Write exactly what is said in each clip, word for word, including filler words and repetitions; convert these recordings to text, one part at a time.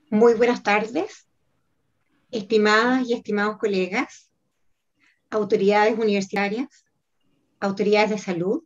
Muy buenas tardes, estimadas y estimados colegas, autoridades universitarias, autoridades de salud,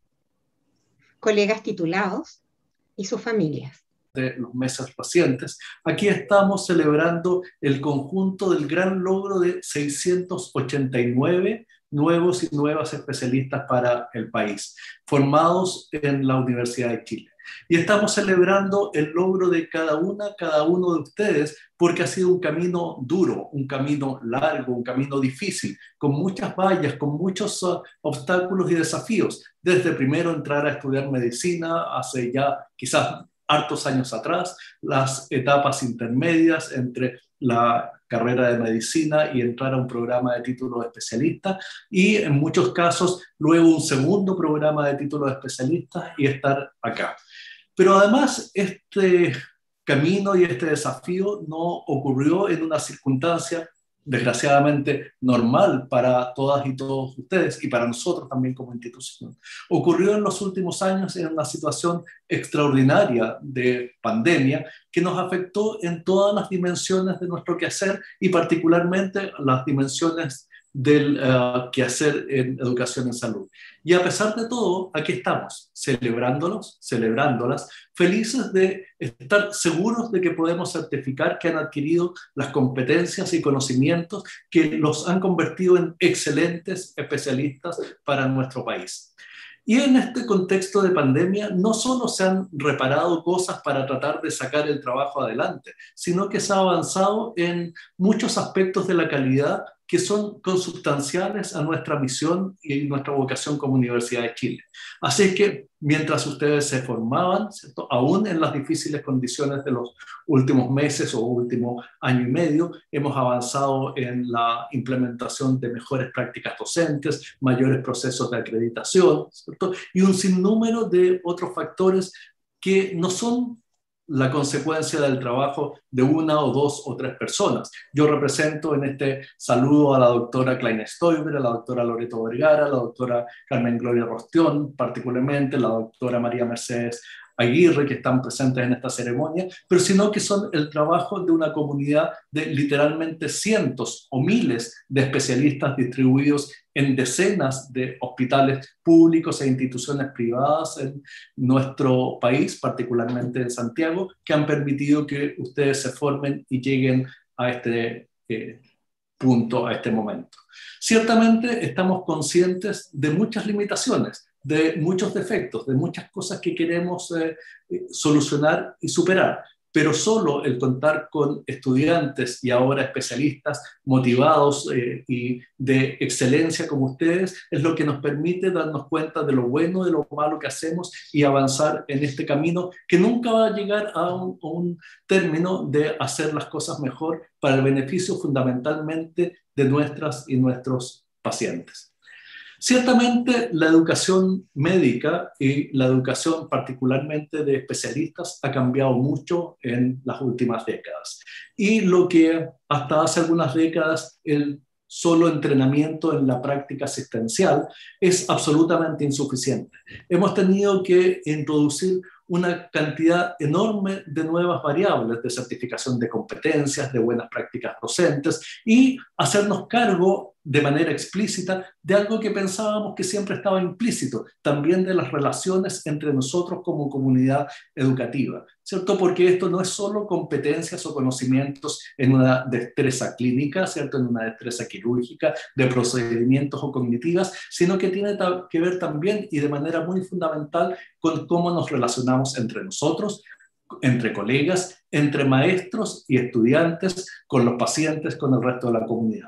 colegas titulados y sus familias. De los meses recientes, aquí estamos celebrando el conjunto del gran logro de seiscientos ochenta y nueve nuevos y nuevas especialistas para el país, formados en la Universidad de Chile. Y estamos celebrando el logro de cada una, cada uno de ustedes, porque ha sido un camino duro, un camino largo, un camino difícil, con muchas vallas, con muchos uh, obstáculos y desafíos. Desde primero entrar a estudiar medicina, hace ya quizás hartos años atrás, las etapas intermedias entre la carrera de medicina y entrar a un programa de título de especialista, y en muchos casos luego un segundo programa de título de especialista y estar acá. Pero además este camino y este desafío no ocurrió en una circunstancia desgraciadamente normal para todas y todos ustedes y para nosotros también como institución. Ocurrió en los últimos años en una situación extraordinaria de pandemia que nos afectó en todas las dimensiones de nuestro quehacer y particularmente las dimensiones del uh, quehacer en educación en salud. Y a pesar de todo, aquí estamos, celebrándolos, celebrándolas, felices de estar seguros de que podemos certificar que han adquirido las competencias y conocimientos que los han convertido en excelentes especialistas para nuestro país. Y en este contexto de pandemia no solo se han reparado cosas para tratar de sacar el trabajo adelante, sino que se ha avanzado en muchos aspectos de la calidad que son consubstanciales a nuestra misión y nuestra vocación como Universidad de Chile. Así que mientras ustedes se formaban, ¿cierto?, aún en las difíciles condiciones de los últimos meses o último año y medio, hemos avanzado en la implementación de mejores prácticas docentes, mayores procesos de acreditación, ¿cierto?, y un sinnúmero de otros factores que no son la consecuencia del trabajo de una o dos o tres personas. Yo represento en este saludo a la doctora Klein Stoiber, a la doctora Loreto Vergara, a la doctora Carmen Gloria Rostión, particularmente la doctora María Mercedes Aguirre, que están presentes en esta ceremonia, pero sino que son el trabajo de una comunidad de literalmente cientos o miles de especialistas distribuidos en decenas de hospitales públicos e instituciones privadas en nuestro país, particularmente en Santiago, que han permitido que ustedes se formen y lleguen a este eh, punto, a este momento. Ciertamente estamos conscientes de muchas limitaciones, de muchos defectos, de muchas cosas que queremos eh, solucionar y superar, pero solo el contar con estudiantes y ahora especialistas motivados eh, y de excelencia como ustedes es lo que nos permite darnos cuenta de lo bueno, de lo malo que hacemos y avanzar en este camino que nunca va a llegar a un, a un término de hacer las cosas mejor para el beneficio fundamentalmente de nuestras y nuestros pacientes. Ciertamente la educación médica y la educación particularmente de especialistas ha cambiado mucho en las últimas décadas. Y lo que hasta hace algunas décadas el solo entrenamiento en la práctica asistencial es absolutamente insuficiente. Hemos tenido que introducir una cantidad enorme de nuevas variables de certificación de competencias, de buenas prácticas docentes y hacernos cargo de manera explícita de algo que pensábamos que siempre estaba implícito, también de las relaciones entre nosotros como comunidad educativa, ¿cierto? Porque esto no es solo competencias o conocimientos en una destreza clínica, ¿cierto?, en una destreza quirúrgica, de procedimientos o cognitivas, sino que tiene que ver también y de manera muy fundamental con cómo nos relacionamos entre nosotros, entre colegas, entre maestros y estudiantes, con los pacientes, con el resto de la comunidad.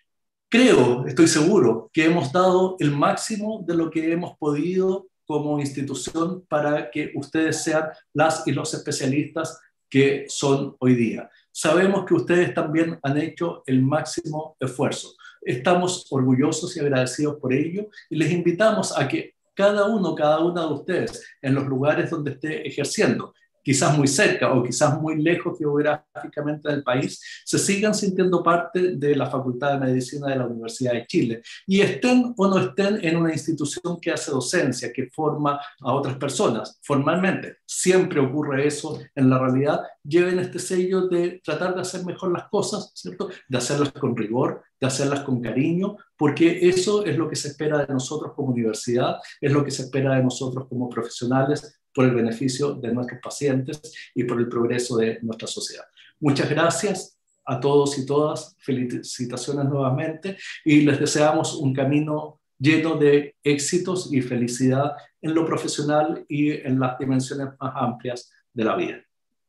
Creo, estoy seguro, que hemos dado el máximo de lo que hemos podido como institución para que ustedes sean las y los especialistas que son hoy día. Sabemos que ustedes también han hecho el máximo esfuerzo. Estamos orgullosos y agradecidos por ello y les invitamos a que cada uno, cada una de ustedes, en los lugares donde esté ejerciendo, quizás muy cerca o quizás muy lejos geográficamente del país, se sigan sintiendo parte de la Facultad de Medicina de la Universidad de Chile y estén o no estén en una institución que hace docencia, que forma a otras personas. Formalmente, siempre ocurre eso en la realidad, lleven este sello de tratar de hacer mejor las cosas, ¿cierto? De hacerlas con rigor, de hacerlas con cariño, porque eso es lo que se espera de nosotros como universidad, es lo que se espera de nosotros como profesionales por el beneficio de nuestros pacientes y por el progreso de nuestra sociedad. Muchas gracias a todos y todas, felicitaciones nuevamente y les deseamos un camino lleno de éxitos y felicidad en lo profesional y en las dimensiones más amplias de la vida.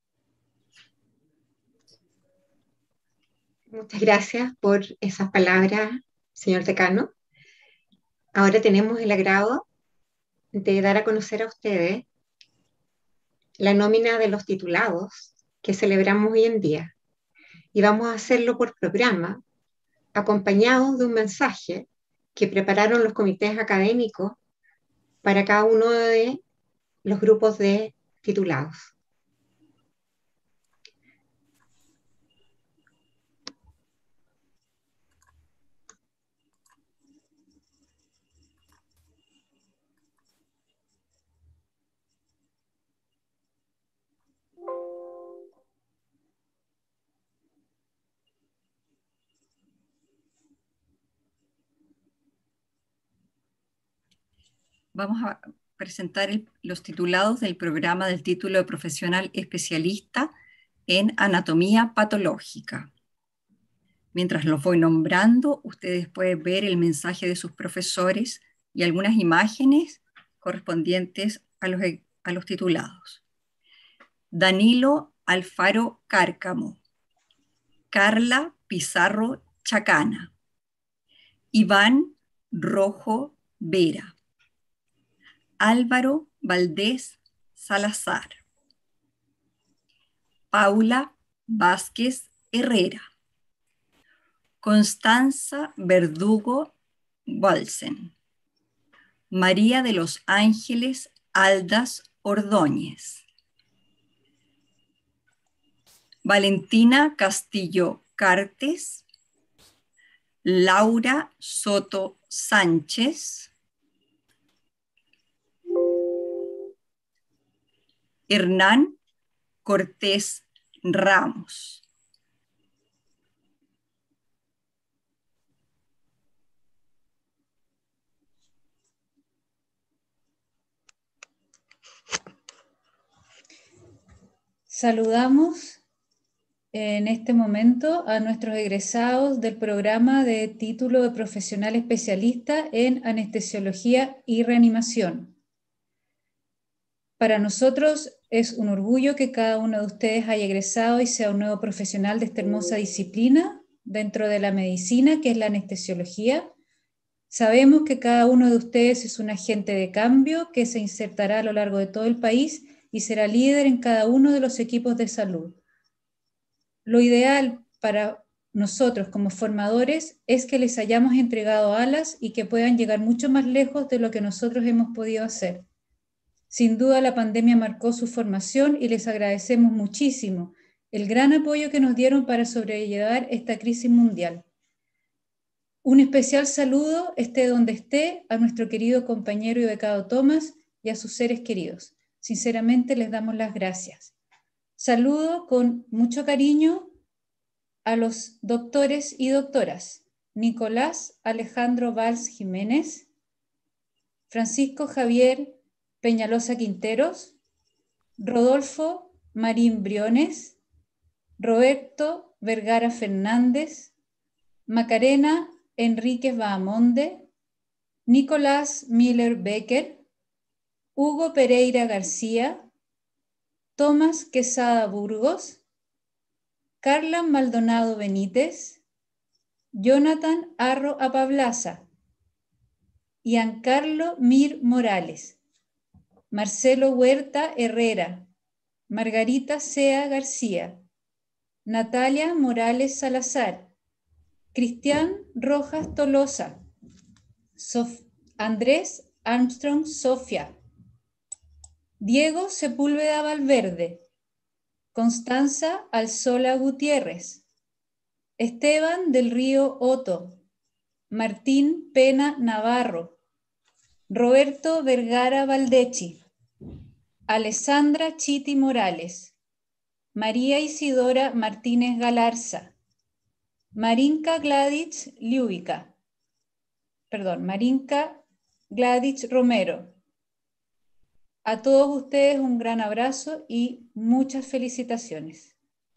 Muchas gracias por esas palabras, señor decano. Ahora tenemos el agrado de dar a conocer a ustedes la nómina de los titulados que celebramos hoy en día. Y vamos a hacerlo por programa, acompañados de un mensaje que prepararon los comités académicos para cada uno de los grupos de titulados. Vamos a presentar el, los titulados del programa del título de profesional especialista en anatomía patológica. Mientras los voy nombrando, ustedes pueden ver el mensaje de sus profesores y algunas imágenes correspondientes a los, a los titulados. Danilo Alfaro Cárcamo, Carla Pizarro Chacana, Iván Rojo Vera, Álvaro Valdés Salazar, Paula Vázquez Herrera, Constanza Verdugo Walsen, María de los Ángeles Aldas Ordóñez, Valentina Castillo Cartes, Laura Soto Sánchez, Hernán Cortés Ramos. Saludamos en este momento a nuestros egresados del programa de título de profesional especialista en anestesiología y reanimación. Para nosotros es un orgullo que cada uno de ustedes haya egresado y sea un nuevo profesional de esta hermosa disciplina dentro de la medicina, que es la anestesiología. Sabemos que cada uno de ustedes es un agente de cambio que se insertará a lo largo de todo el país y será líder en cada uno de los equipos de salud. Lo ideal para nosotros como formadores es que les hayamos entregado alas y que puedan llegar mucho más lejos de lo que nosotros hemos podido hacer. Sin duda la pandemia marcó su formación y les agradecemos muchísimo el gran apoyo que nos dieron para sobrellevar esta crisis mundial. Un especial saludo, esté donde esté, a nuestro querido compañero y becado Tomás y a sus seres queridos. Sinceramente les damos las gracias. Saludo con mucho cariño a los doctores y doctoras Nicolás Alejandro Valls Jiménez, Francisco Javier Peñalosa Quinteros, Rodolfo Marín Briones, Roberto Vergara Fernández, Macarena Enríquez Bahamonde, Nicolás Miller Becker, Hugo Pereira García, Tomás Quesada Burgos, Carla Maldonado Benítez, Jonathan Arro Apablaza, Giancarlo Mir Morales, Marcelo Huerta Herrera, Margarita Sea García, Natalia Morales Salazar, Cristian Rojas Tolosa, Sof- Andrés Armstrong Sofia, Diego Sepúlveda Valverde, Constanza Alzola Gutiérrez, Esteban del Río Otto, Martín Pena Navarro, Roberto Vergara Valdechi, Alessandra Chiti Morales, María Isidora Martínez Galarza, Marinka Gladich Liubica, perdón, Marinka Gladich Romero. A todos ustedes un gran abrazo y muchas felicitaciones.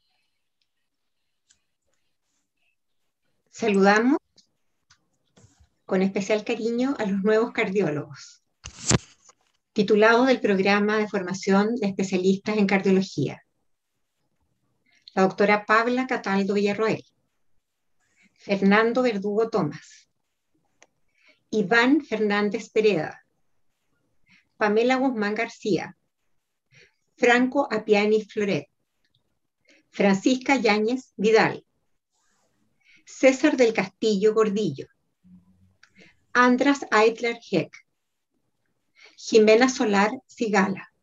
Saludamos con especial cariño a los nuevos cardiólogos, titulados del programa de formación de especialistas en cardiología. La doctora Pabla Cataldo Villarroel, Fernando Verdugo Tomás, Iván Fernández Pereda, Pamela Guzmán García, Franco Apiani Floret, Francisca Yáñez Vidal, César del Castillo Gordillo, Andras Eitler Heck, Jimena Solar Sigala,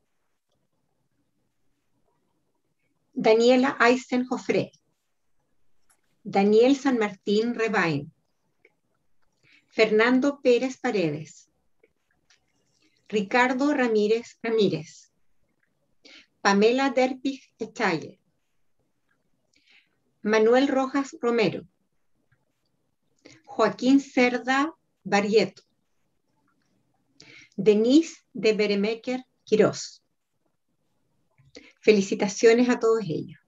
Daniela Eisen Jofré, Daniel San Martín Rebain, Fernando Pérez Paredes, Ricardo Ramírez Ramírez, Pamela Derpig Echalle, Manuel Rojas Romero, Joaquín Cerda Barrieto, Denise de Beremeker Quirós. Felicitaciones a todos ellos.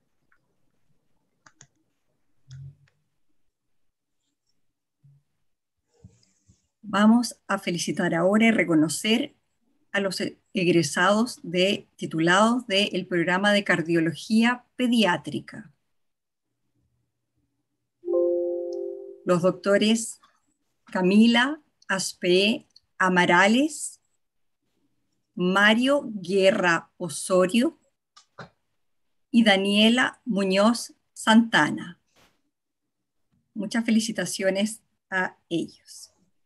Vamos a felicitar ahora y reconocer a los egresados de titulados del programa de cardiología pediátrica. Los doctores Camila Aspe Amarales, Mario Guerra Osorio y Daniela Muñoz Santana. Muchas felicitaciones a ellos.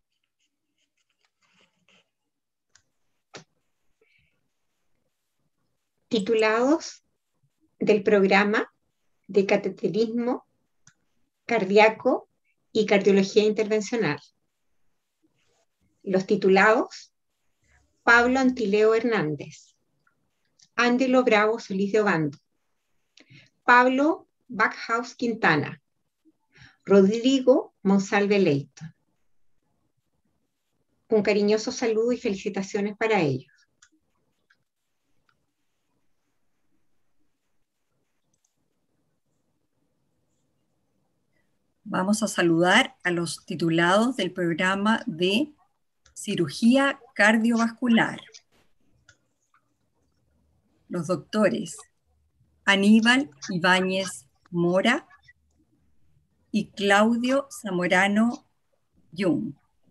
Titulados del programa de cateterismo cardíaco y cardiología intervencional. Los titulados: Pablo Antileo Hernández, Ángelo Bravo Solís de Obando, Pablo Backhaus Quintana, Rodrigo Monsalve Leito. Un cariñoso saludo y felicitaciones para ellos. Vamos a saludar a los titulados del programa de cirugía cardiovascular. Los doctores Aníbal Ibáñez Mora y Claudio Zamorano Jung.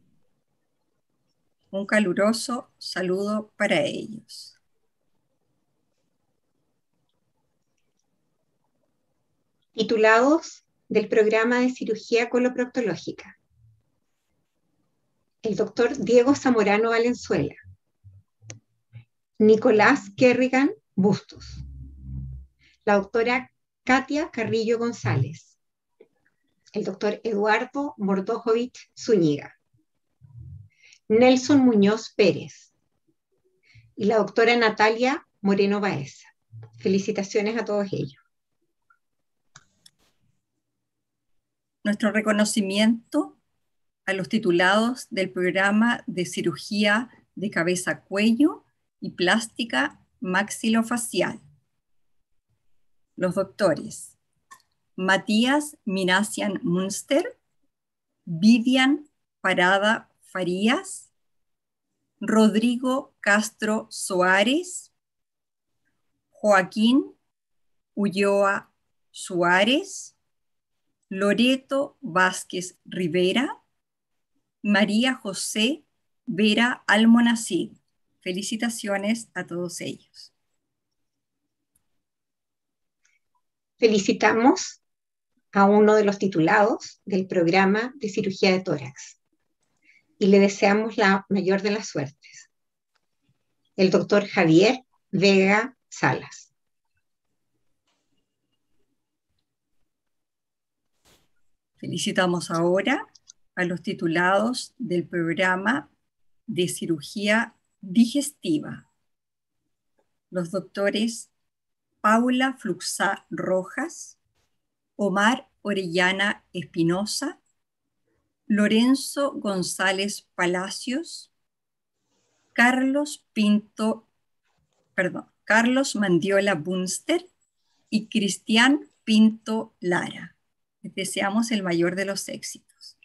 Un caluroso saludo para ellos. Titulados del programa de cirugía coloproctológica. El doctor Diego Zamorano Valenzuela, Nicolás Kerrigan Bustos, la doctora Katia Carrillo González, el doctor Eduardo Mordojovich Zúñiga, Nelson Muñoz Pérez y la doctora Natalia Moreno Baeza. Felicitaciones a todos ellos. Nuestro reconocimiento a los titulados del programa de cirugía de cabeza-cuello y plástica maxilofacial. Los doctores Matías Minassian Munster, Vivian Parada Farías, Rodrigo Castro Soares, Joaquín Ulloa Suárez, Loreto Vázquez Rivera, María José Vera Almonacid. Felicitaciones a todos ellos. Felicitamos a uno de los titulados del programa de cirugía de tórax y le deseamos la mayor de las suertes. El doctor Javier Vega Salas. Felicitamos ahora a los titulados del programa de cirugía digestiva, los doctores Paula Fluxá Rojas, Omar Orellana Espinosa, Lorenzo González Palacios, Carlos Pinto, perdón, Carlos Mandiola Bunster y Cristian Pinto Lara. Les deseamos el mayor de los éxitos.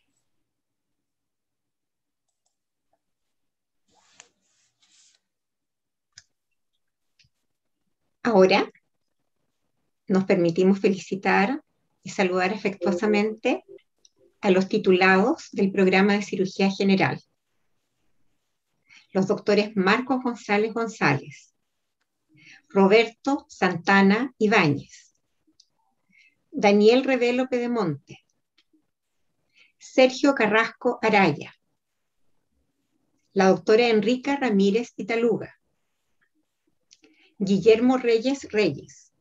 Ahora nos permitimos felicitar y saludar afectuosamente a los titulados del programa de cirugía general, los doctores Marcos González González, Roberto Santana Ibáñez, Daniel Revelo Pedemonte, Sergio Carrasco Araya, la doctora Enrica Ramírez Pitaluga, Guillermo Reyes Reyes,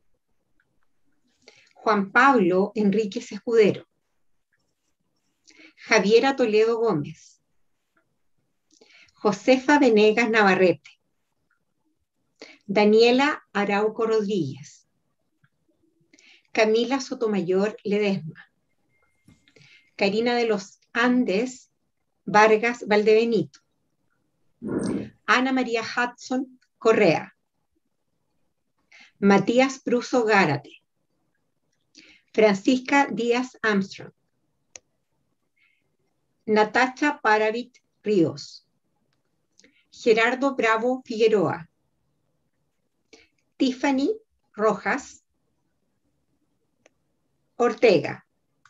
Juan Pablo Enríquez Escudero, Javiera Toledo Gómez, Josefa Venegas Navarrete, Daniela Arauco Rodríguez, Camila Sotomayor Ledesma, Karina de los Andes Vargas Valdebenito, Ana María Hudson Correa, Matías Pruso Gárate, Francisca Díaz Armstrong, Natacha Paravit Ríos, Gerardo Bravo Figueroa, Tiffany Rojas Ortega,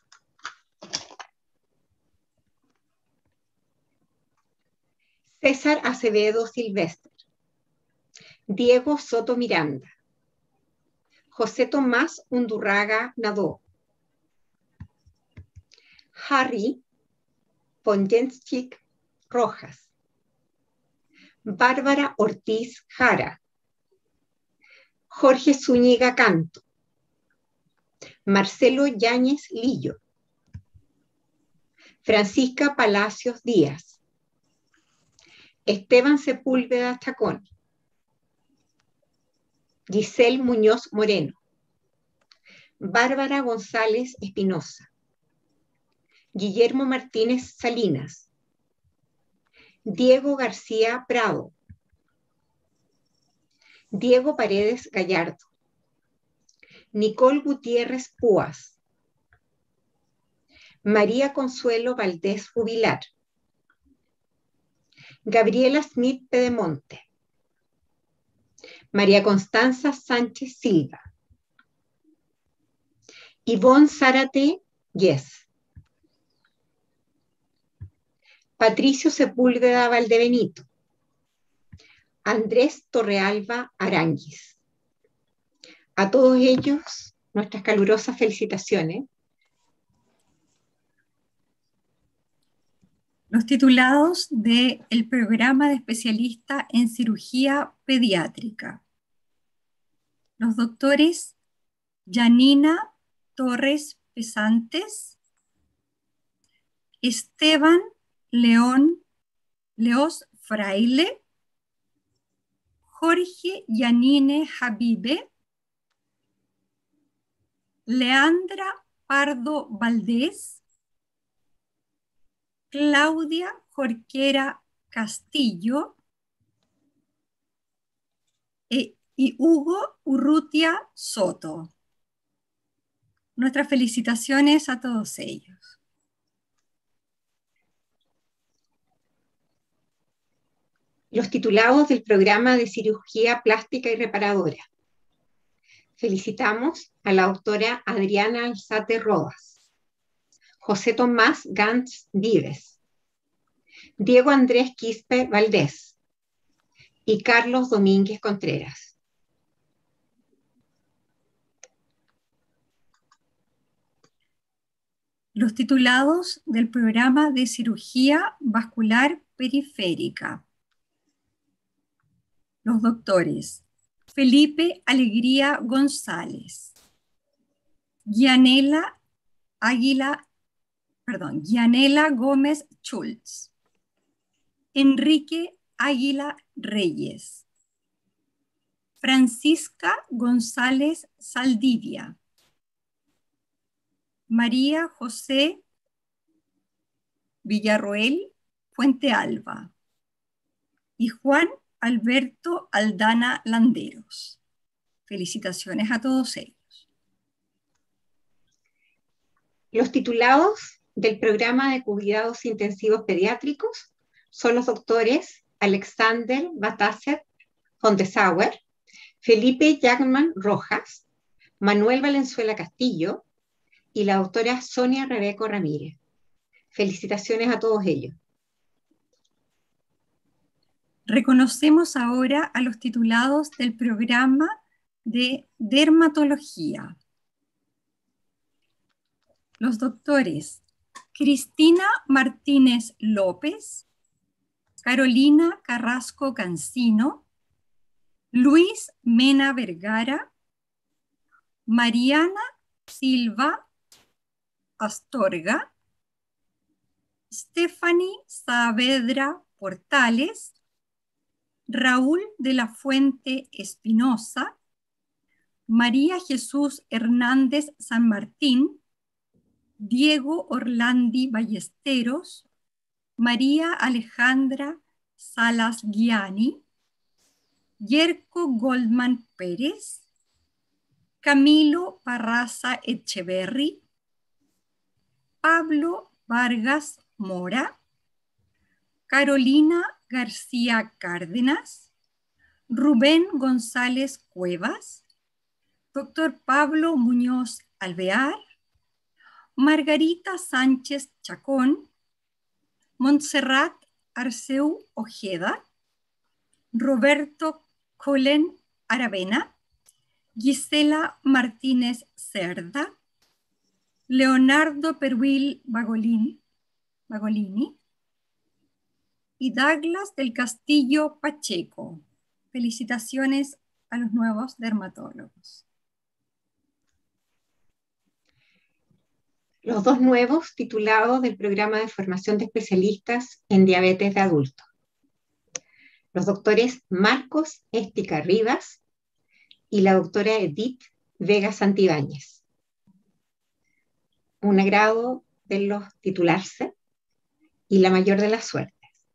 César Acevedo Silvestre, Diego Soto Miranda, José Tomás Undurraga Nadó, Harry Ponjenschik Rojas, Bárbara Ortiz Jara, Jorge Zúñiga Canto, Marcelo Yáñez Lillo, Francisca Palacios Díaz, Esteban Sepúlveda Chacón, Giselle Muñoz Moreno, Bárbara González Espinosa, Guillermo Martínez Salinas, Diego García Prado, Diego Paredes Gallardo, Nicole Gutiérrez Púas, María Consuelo Valdés Jubilar, Gabriela Smith Pedemonte, María Constanza Sánchez Silva, Ivonne Zárate Yes, Patricio Sepúlveda Valdebenito, Andrés Torrealba Aranguis. A todos ellos, nuestras calurosas felicitaciones. Los titulados del programa de especialista en cirugía pediátrica. Los doctores Yanina Torres Pesantes, Esteban León Leos Fraile, Jorge Yanine Habibe, Leandra Pardo Valdés, Claudia Jorquera Castillo e, y Hugo Urrutia Soto. Nuestras felicitaciones a todos ellos. Los titulados del programa de cirugía plástica y reparadora. Felicitamos a la doctora Adriana Alzate Rodas, José Tomás Gantz Vives, Diego Andrés Quispe Valdés y Carlos Domínguez Contreras. Los titulados del programa de cirugía vascular periférica. Los doctores Felipe Alegría González, Gianela Águila perdón, Gianela Gómez Schultz, Enrique Águila Reyes, Francisca González Saldivia, María José Villarroel Fuente Alba y Juan Alberto Aldana Landeros. Felicitaciones a todos ellos. Los titulados del programa de cuidados intensivos pediátricos son los doctores Alexander Batasser Fontesauer, Felipe Jackman Rojas, Manuel Valenzuela Castillo y la doctora Sonia Rebeco Ramírez. Felicitaciones a todos ellos. Reconocemos ahora a los titulados del programa de dermatología. Los doctores Cristina Martínez López, Carolina Carrasco Cancino, Luis Mena Vergara, Mariana Silva Astorga, Stephanie Saavedra Portales, Raúl de la Fuente Espinosa, María Jesús Hernández San Martín, Diego Orlandi Ballesteros, María Alejandra Salas Guiani, Yerko Goldman Pérez, Camilo Barraza Echeverry, Pablo Vargas Mora, Carolina García Cárdenas, Rubén González Cuevas, doctor Pablo Muñoz Alvear, Margarita Sánchez Chacón, Montserrat Arceu Ojeda, Roberto Colen Aravena, Gisela Martínez Cerda, Leonardo Peruil Bagolini, Bagolini y Douglas del Castillo Pacheco. Felicitaciones a los nuevos dermatólogos. Los dos nuevos titulados del programa de formación de especialistas en diabetes de adultos. Los doctores Marcos Estica Rivas y la doctora Edith Vega Santibáñez. Un agrado verlos titularse y la mayor de las suertes.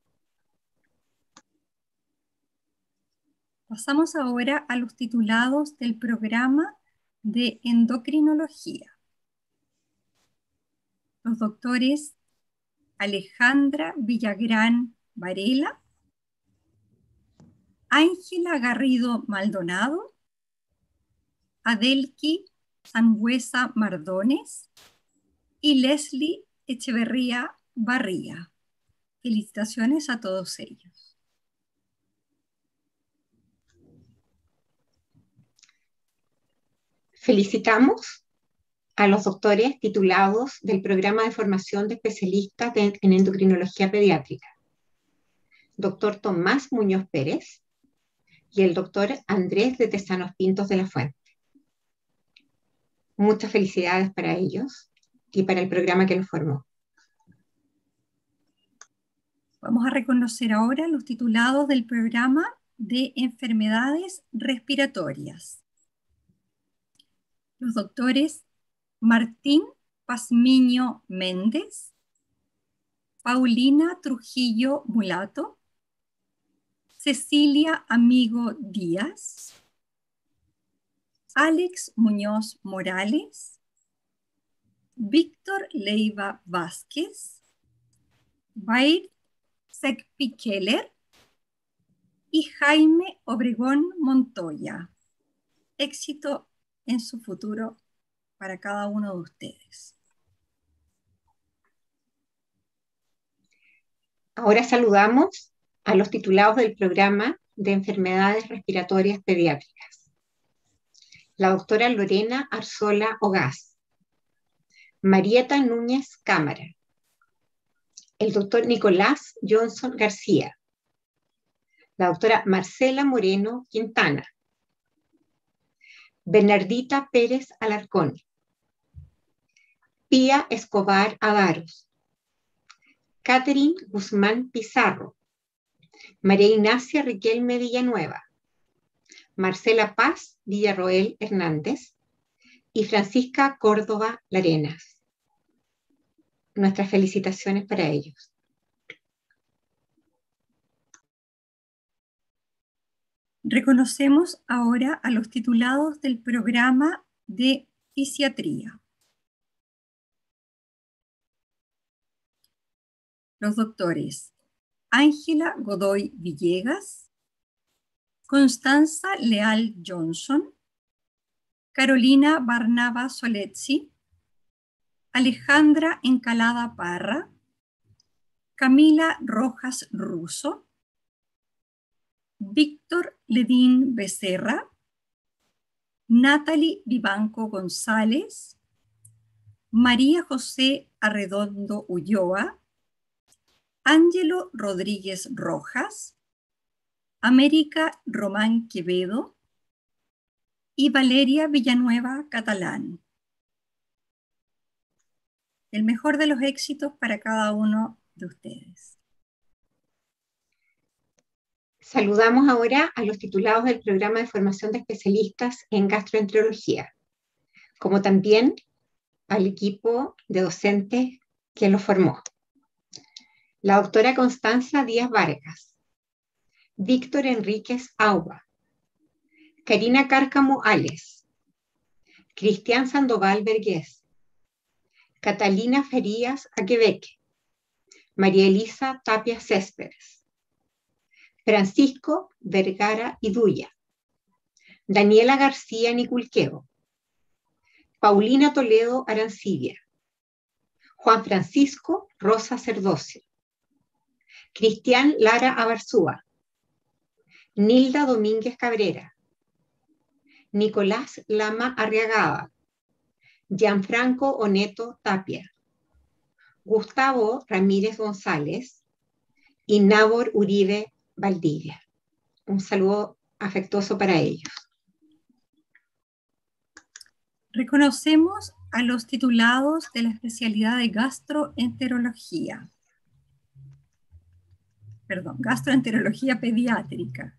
Pasamos ahora a los titulados del programa de endocrinología. Los doctores Alejandra Villagrán Varela, Ángela Garrido Maldonado, Adelki Sangüesa Mardones y Leslie Echeverría Barría. Felicitaciones a todos ellos. Felicitamos a los doctores titulados del programa de formación de especialistas de, en endocrinología pediátrica, doctor Tomás Muñoz Pérez y el doctor Andrés de Tesanos Pintos de la Fuente. Muchas felicidades para ellos y para el programa que los formó. Vamos a reconocer ahora los titulados del programa de enfermedades respiratorias. Los doctores Martín Pazmiño Méndez, Paulina Trujillo Mulato, Cecilia Amigo Díaz, Alex Muñoz Morales, Víctor Leiva Vázquez, Bair Sekpi Keller y Jaime Obregón Montoya. Éxito en su futuro para cada uno de ustedes. Ahora saludamos a los titulados del programa de enfermedades respiratorias pediátricas. La doctora Lorena Arzola Ogaz, Marieta Núñez Cámara, el doctor Nicolás Johnson García, la doctora Marcela Moreno Quintana, Bernardita Pérez Alarcón, Pía Escobar Avaros, Catherine Guzmán Pizarro, María Ignacia Riquelme Villanueva, Marcela Paz Villarroel Hernández y Francisca Córdoba Larenas. Nuestras felicitaciones para ellos. Reconocemos ahora a los titulados del programa de fisiatría. Los doctores Ángela Godoy Villegas, Constanza Leal Johnson, Carolina Barnaba Soletzi, Alejandra Encalada Parra, Camila Rojas Russo, Víctor Ledín Becerra, Natalie Vivanco González, María José Arredondo Ulloa, Ángelo Rodríguez Rojas, América Román Quevedo y Valeria Villanueva Catalán. El mejor de los éxitos para cada uno de ustedes. Saludamos ahora a los titulados del programa de formación de especialistas en gastroenterología, como también al equipo de docentes que los formó. La doctora Constanza Díaz Vargas, Víctor Enríquez Auba, Karina Cárcamo Ales, Cristian Sandoval Vergés, Catalina Ferías Aquebeque, María Elisa Tapia Céspedes, Francisco Vergara Iduya, Daniela García Niculqueo, Paulina Toledo Arancibia, Juan Francisco Rosa Cerdocio, Cristian Lara Abarzúa, Nilda Domínguez Cabrera, Nicolás Lama Arriagada, Gianfranco Oneto Tapia, Gustavo Ramírez González y Nabor Uribe Valdivia. Un saludo afectuoso para ellos. Reconocemos a los titulados de la especialidad de gastroenterología. Perdón, gastroenterología pediátrica.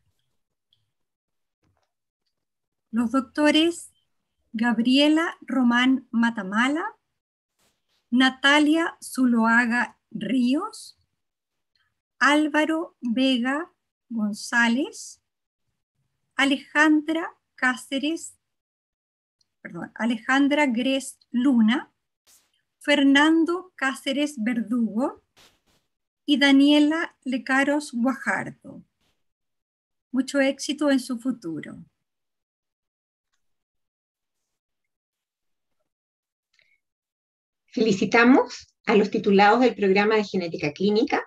Los doctores Gabriela Román Matamala, Natalia Zuloaga Ríos, Álvaro Vega González, Alejandra Cáceres, perdón, Alejandra Gres Luna, Fernando Cáceres Verdugo y Daniela Lecaros Guajardo. Mucho éxito en su futuro. Felicitamos a los titulados del programa de genética clínica: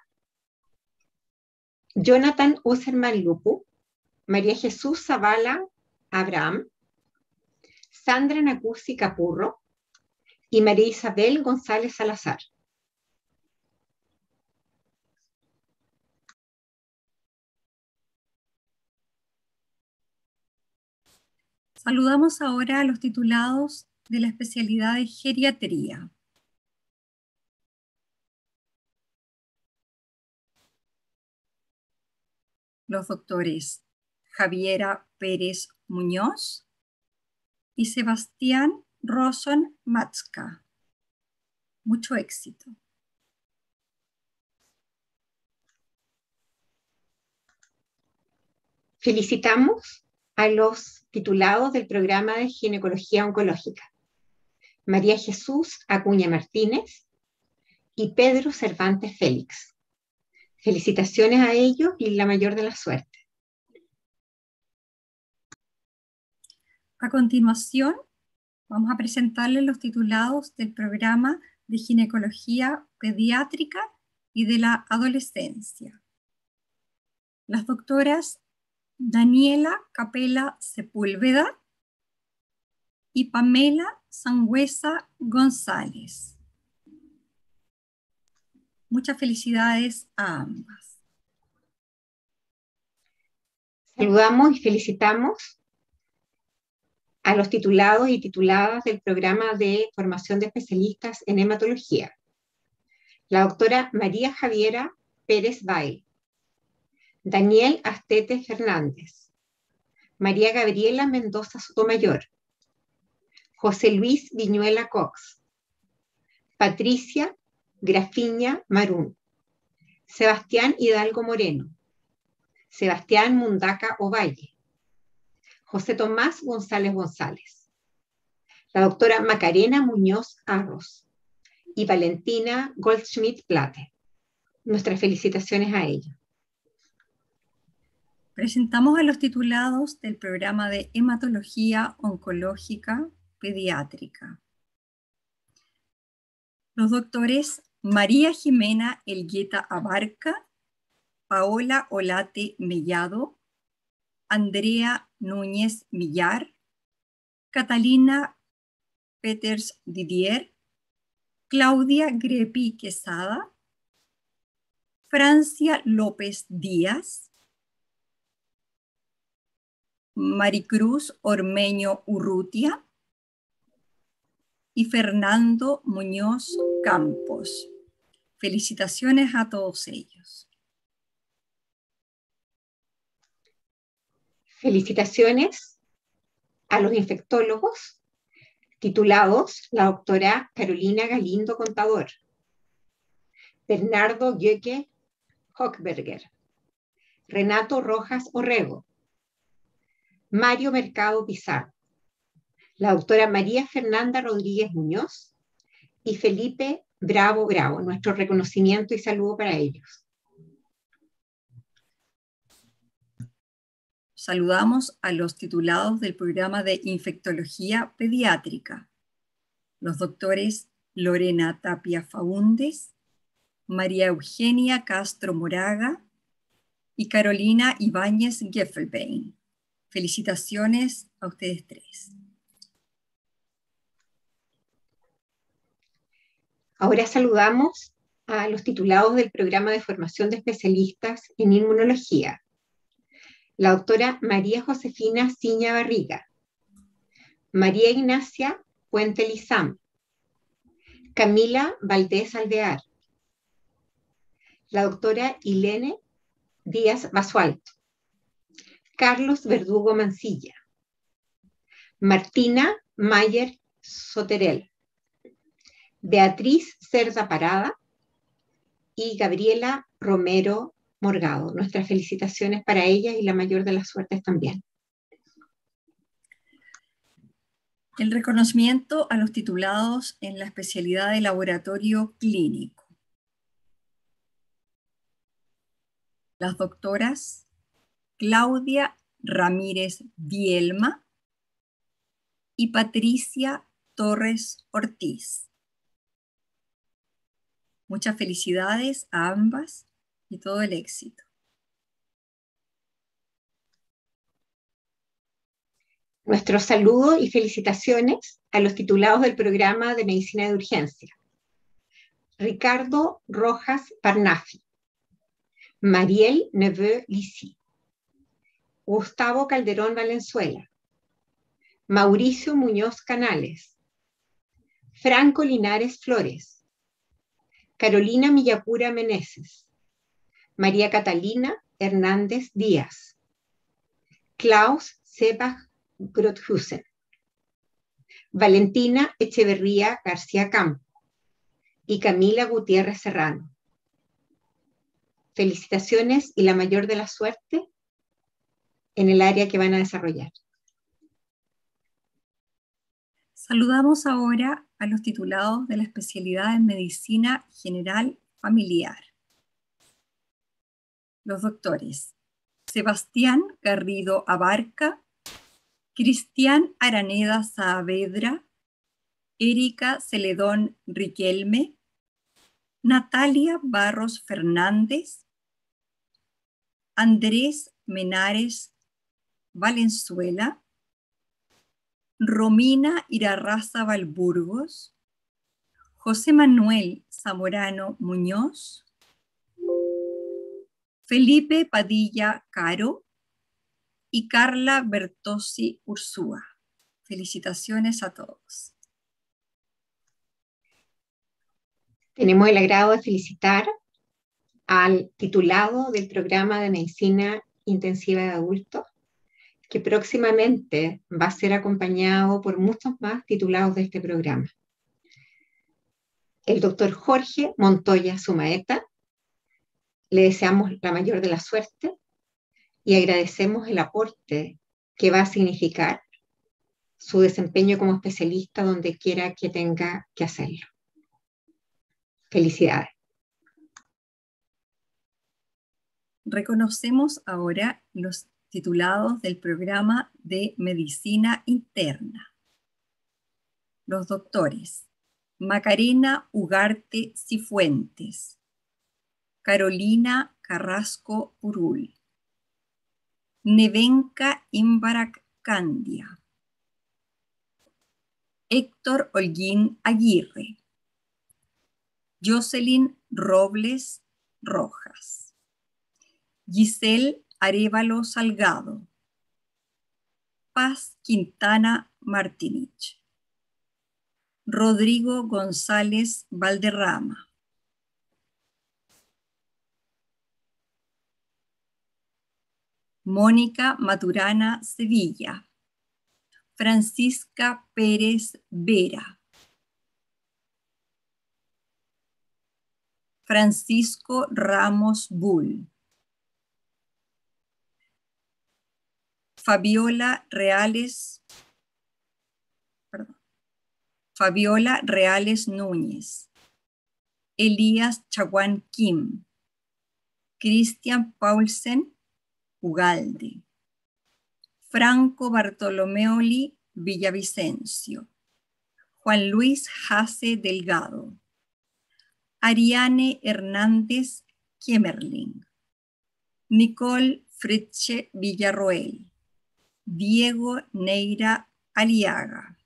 Jonathan Userman Lupu, María Jesús Zavala Abraham, Sandra Nacuzzi Capurro y María Isabel González Salazar. Saludamos ahora a los titulados de la especialidad de geriatría. Los doctores Javiera Pérez Muñoz y Sebastián Roson Matzka. Mucho éxito. Felicitamos a los titulados del programa de ginecología oncológica: María Jesús Acuña Martínez y Pedro Cervantes Félix. Felicitaciones a ellos y la mayor de la suerte. A continuación, vamos a presentarles los titulados del programa de ginecología pediátrica y de la adolescencia. Las doctoras Daniela Capela Sepúlveda y Pamela Sangüesa González. Muchas felicidades a ambas. Saludamos y felicitamos a los titulados y tituladas del programa de formación de especialistas en hematología. La doctora María Javiera Pérez Bail, Daniel Astete Fernández, María Gabriela Mendoza Sotomayor, José Luis Viñuela Cox, Patricia Grafiña Marún, Sebastián Hidalgo Moreno, Sebastián Mundaca Ovalle, José Tomás González González, la doctora Macarena Muñoz Arros y Valentina Goldschmidt Plate. Nuestras felicitaciones a ellos. Presentamos a los titulados del programa de Hematología Oncológica Pediátrica. Los doctores María Jimena Elgueta Abarca, Paola Olate Mellado, Andrea Núñez Millar, Catalina Peters Didier, Claudia Grepi Quesada, Francia López Díaz, Maricruz Ormeño Urrutia y Fernando Muñoz Campos. Felicitaciones a todos ellos. Felicitaciones a los infectólogos titulados la doctora Carolina Galindo Contador, Bernardo Göke Hochberger, Renato Rojas Orrego, Mario Mercado Pizarro, la doctora María Fernanda Rodríguez Muñoz y Felipe Bravo Bravo. Nuestro reconocimiento y saludo para ellos. Saludamos a los titulados del programa de Infectología Pediátrica, los doctores Lorena Tapia Faúndes, María Eugenia Castro Moraga y Carolina Ibáñez Geffelbein. Felicitaciones a ustedes tres. Ahora saludamos a los titulados del programa de formación de especialistas en inmunología. La doctora María Josefina Ciña Barriga, María Ignacia Puente Lizam, Camila Valdés Alvear, la doctora Ilene Díaz Basualto, Carlos Verdugo Mancilla, Martina Mayer Soterel, Beatriz Cerda Parada y Gabriela Romero Morgado. Nuestras felicitaciones para ellas y la mayor de las suertes también. El reconocimiento a los titulados en la especialidad de laboratorio clínico. Las doctoras Claudia Ramírez Bielma y Patricia Torres Ortiz. Muchas felicidades a ambas y todo el éxito. Nuestro saludo y felicitaciones a los titulados del programa de Medicina de Urgencia. Ricardo Rojas Parnafi, Mariel Neveu Lisi, Gustavo Calderón Valenzuela, Mauricio Muñoz Canales, Franco Linares Flores, Carolina Millapura Meneses, María Catalina Hernández Díaz, Klaus Sebach Grothusen, Valentina Echeverría García Campo y Camila Gutiérrez Serrano. Felicitaciones y la mayor de la suerte en el área que van a desarrollar. Saludamos ahora a los titulados de la especialidad en Medicina General Familiar. Los doctores Sebastián Garrido Abarca, Cristian Araneda Saavedra, Erika Celedón Riquelme, Natalia Barros Fernández, Andrés Menares Valenzuela, Romina Irarraza Valburgos, José Manuel Zamorano Muñoz, Felipe Padilla Caro y Carla Bertossi Ursúa. Felicitaciones a todos. Tenemos el agrado de felicitar al titulado del programa de Medicina Intensiva de Adultos, que próximamente va a ser acompañado por muchos más titulados de este programa. El doctor Jorge Montoya Sumaeta, le deseamos la mayor de la suerte y agradecemos el aporte que va a significar su desempeño como especialista donde quiera que tenga que hacerlo. Felicidades. Reconocemos ahora los titulados del programa de Medicina Interna. Los doctores Macarena Ugarte Cifuentes, Carolina Carrasco Urul, Nevenka Imbarak Candia, Héctor Holguín Aguirre, Jocelyn Robles Rojas, Giselle Arévalo Salgado, Paz Quintana Martinich, Rodrigo González Valderrama, Mónica Maturana Sevilla, Francisca Pérez Vera, Francisco Ramos Bull, Fabiola Reales, perdón, Fabiola Reales Núñez, Elías Chaguán Kim, Cristian Paulsen Ugalde, Franco Bartolomeoli Villavicencio, Juan Luis Jase Delgado, Ariane Hernández Kiemerling, Nicole Fritzsche Villarroel, Diego Neira Aliaga,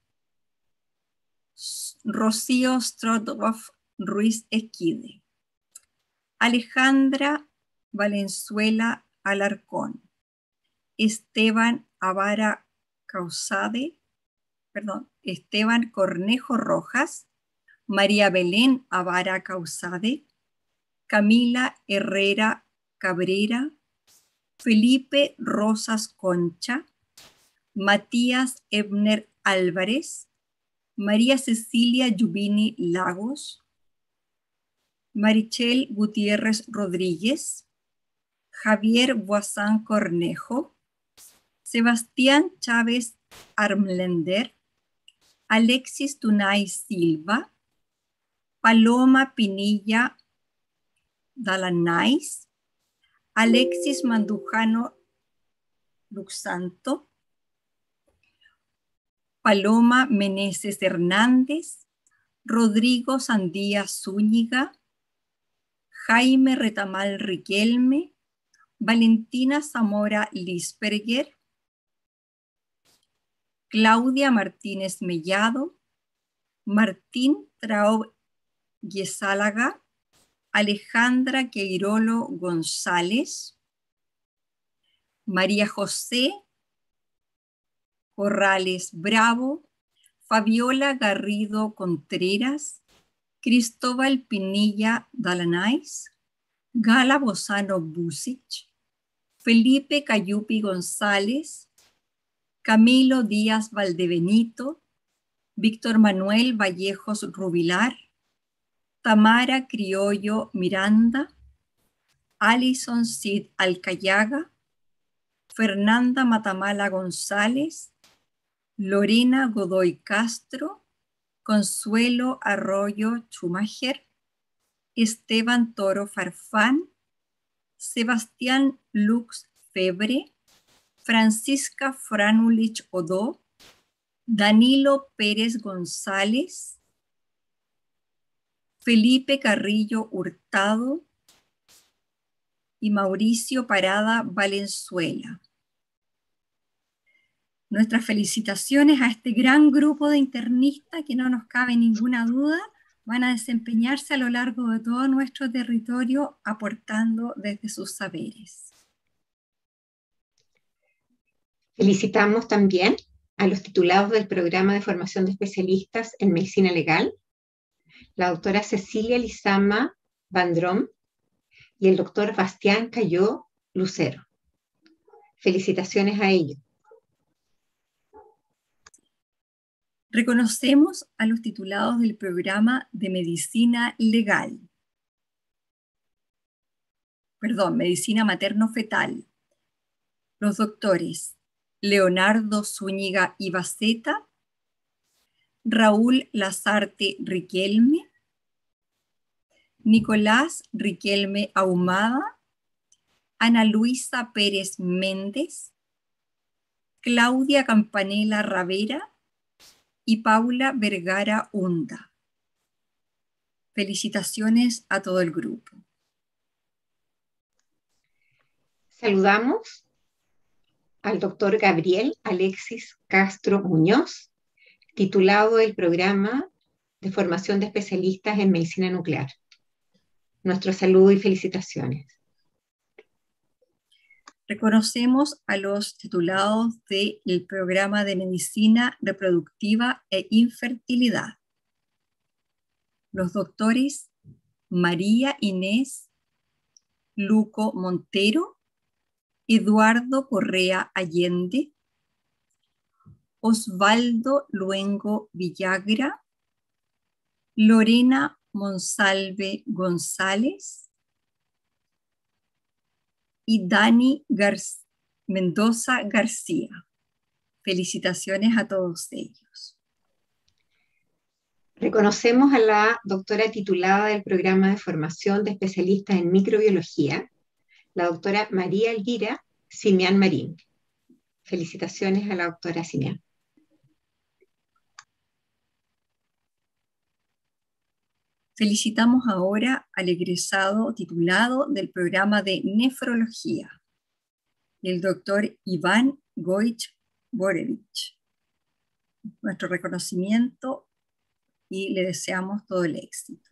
Rocío Strodhoff Ruiz Esquide, Alejandra Valenzuela Alarcón, Esteban Avara Causade, perdón, Esteban Cornejo Rojas, María Belén Avara Causade, Camila Herrera Cabrera, Felipe Rosas Concha, Matías Ebner Álvarez, María Cecilia Yubini Lagos, Marichel Gutiérrez Rodríguez, Javier Boazán Cornejo, Sebastián Chávez Armlender, Alexis Tunay Silva, Paloma Pinilla Dalanais, Alexis Mandujano Luxanto, Paloma Meneses Hernández, Rodrigo Sandía Zúñiga, Jaime Retamal Riquelme, Valentina Zamora Lisperger, Claudia Martínez Mellado, Martín Traub Guesálaga, Alejandra Queirolo González, María José Corrales Bravo, Fabiola Garrido Contreras, Cristóbal Pinilla Dalanais, Gala Bozano Busic, Felipe Cayupi González, Camilo Díaz Valdebenito, Víctor Manuel Vallejos Rubilar, Tamara Criollo Miranda, Alison Cid Alcayaga, Fernanda Matamala González, Lorena Godoy Castro, Consuelo Arroyo Schumacher, Esteban Toro Farfán, Sebastián Lux Febre, Francisca Franulich Odó, Danilo Pérez González, Felipe Carrillo Hurtado y Mauricio Parada Valenzuela. Nuestras felicitaciones a este gran grupo de internistas que no nos cabe ninguna duda van a desempeñarse a lo largo de todo nuestro territorio aportando desde sus saberes. Felicitamos también a los titulados del programa de formación de especialistas en medicina legal, la doctora Cecilia Lizama Vandrom y el doctor Bastián Cayó Lucero. Felicitaciones a ellos. Reconocemos a los titulados del programa de medicina legal, perdón, medicina materno-fetal, los doctores Leonardo Zúñiga Ibaceta, Raúl Lazarte Riquelme, Nicolás Riquelme Ahumada, Ana Luisa Pérez Méndez, Claudia Campanella Ravera y Paula Vergara Hunda. Felicitaciones a todo el grupo. Saludamos al doctor Gabriel Alexis Castro Muñoz, titulado del programa de formación de especialistas en medicina nuclear. Nuestro saludo y felicitaciones. Reconocemos a los titulados del programa de medicina reproductiva e infertilidad. Los doctores María Inés Luco Montero, Eduardo Correa Allende, Osvaldo Luengo Villagra, Lorena Monsalve González y Dani Gar- Mendoza García. Felicitaciones a todos ellos. Reconocemos a la doctora titulada del programa de formación de especialistas en microbiología, la doctora María Elvira Simián Marín. Felicitaciones a la doctora Simián. Felicitamos ahora al egresado titulado del programa de nefrología, el doctor Iván Goich Borevich. Nuestro reconocimiento y le deseamos todo el éxito.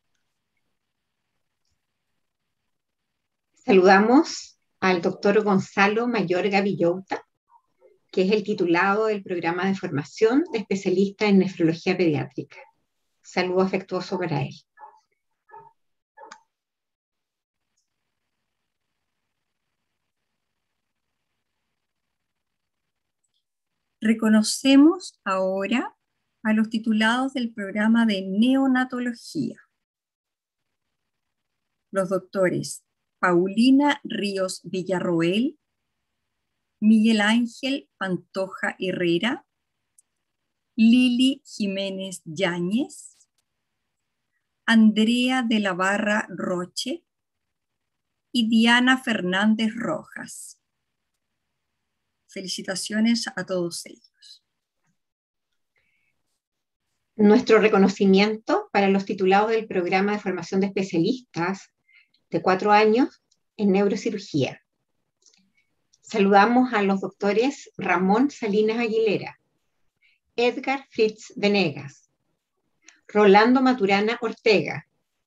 Saludamos al doctor Gonzalo Mayorga Villota, que es el titulado del programa de formación de especialista en nefrología pediátrica. Saludo afectuoso para él. Reconocemos ahora a los titulados del programa de neonatología. Los doctores Paulina Ríos Villarroel, Miguel Ángel Pantoja Herrera, Lili Jiménez Yáñez, Andrea de la Barra Roche y Diana Fernández Rojas. Felicitaciones a todos ellos. Nuestro reconocimiento para los titulados del programa de formación de especialistas de cuatro años en neurocirugía. Saludamos a los doctores Ramón Salinas Aguilera, Edgar Fritz Venegas, Rolando Maturana Ortega,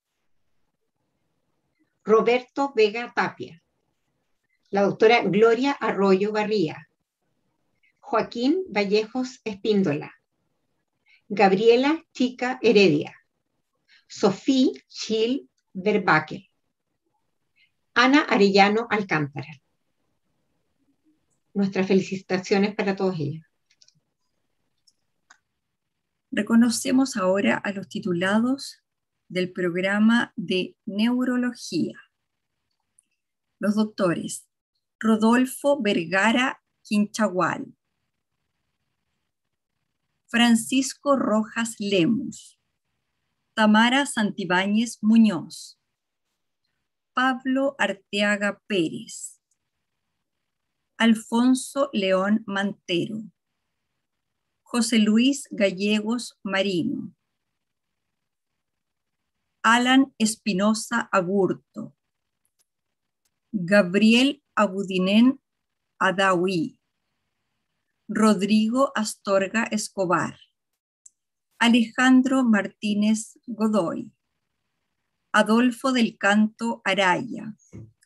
Roberto Vega Tapia, la doctora Gloria Arroyo Barría, Joaquín Vallejos Espíndola, Gabriela Chica Heredia, Sofía Chil Verbaque, Ana Arellano Alcántara. Nuestras felicitaciones para todos ellos. Reconocemos ahora a los titulados del programa de neurología. Los doctores Rodolfo Vergara Quinchagual, Francisco Rojas Lemus, Tamara Santibáñez Muñoz, Pablo Arteaga Pérez, Alfonso León Mantero, José Luis Gallegos Marino, Alan Espinosa Aburto, Gabriel Abudinen Adawi, Rodrigo Astorga Escobar, Alejandro Martínez Godoy, Adolfo del Canto Araya,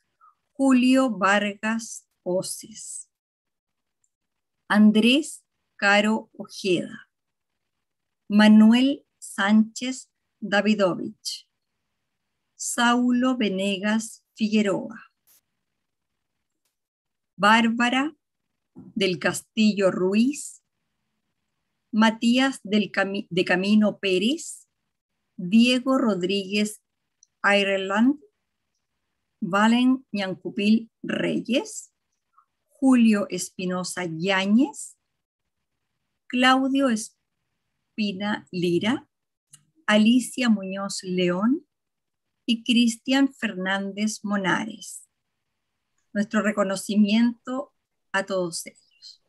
Julio Vargas Oces, Andrés Caro Ojeda, Manuel Sánchez Davidovich, Saulo Venegas Figueroa, Bárbara del Castillo Ruiz, Matías del Cami- de Camino Pérez, Diego Rodríguez Ireland, Valen Ñancupil Reyes, Julio Espinosa Yáñez, Claudio Espina Lira, Alicia Muñoz León y Cristian Fernández Monares. Nuestro reconocimiento a todos ellos.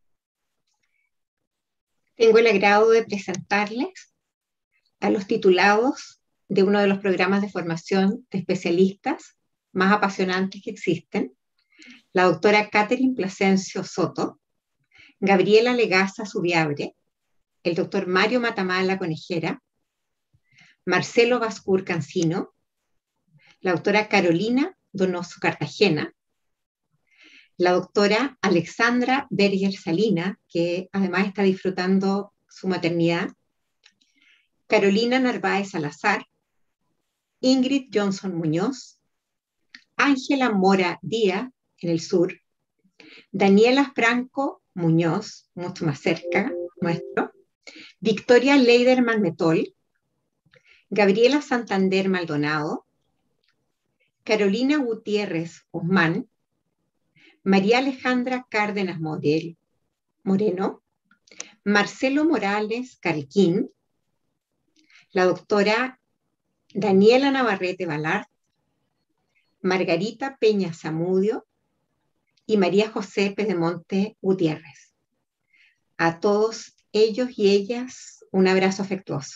Tengo el agrado de presentarles a los titulados de uno de los programas de formación de especialistas más apasionantes que existen, la doctora Catherine Plasencio Soto, Gabriela Legaza Subiabre, el doctor Mario Matamala Conejera, Marcelo Bascur Cancino, la doctora Carolina Donoso Cartagena, la doctora Alexandra Berger Salina, que además está disfrutando su maternidad, Carolina Narváez Salazar, Ingrid Johnson Muñoz, Ángela Mora Díaz, en el sur, Daniela Franco Muñoz, mucho más cerca nuestro, Victoria Leiderman Metol, Gabriela Santander Maldonado, Carolina Gutiérrez Guzmán, María Alejandra Cárdenas Morel, Moreno, Marcelo Morales Calquín, la doctora Daniela Navarrete Balart, Margarita Peña Zamudio y María José Pedemonte Gutiérrez. A todos ellos y ellas, un abrazo afectuoso.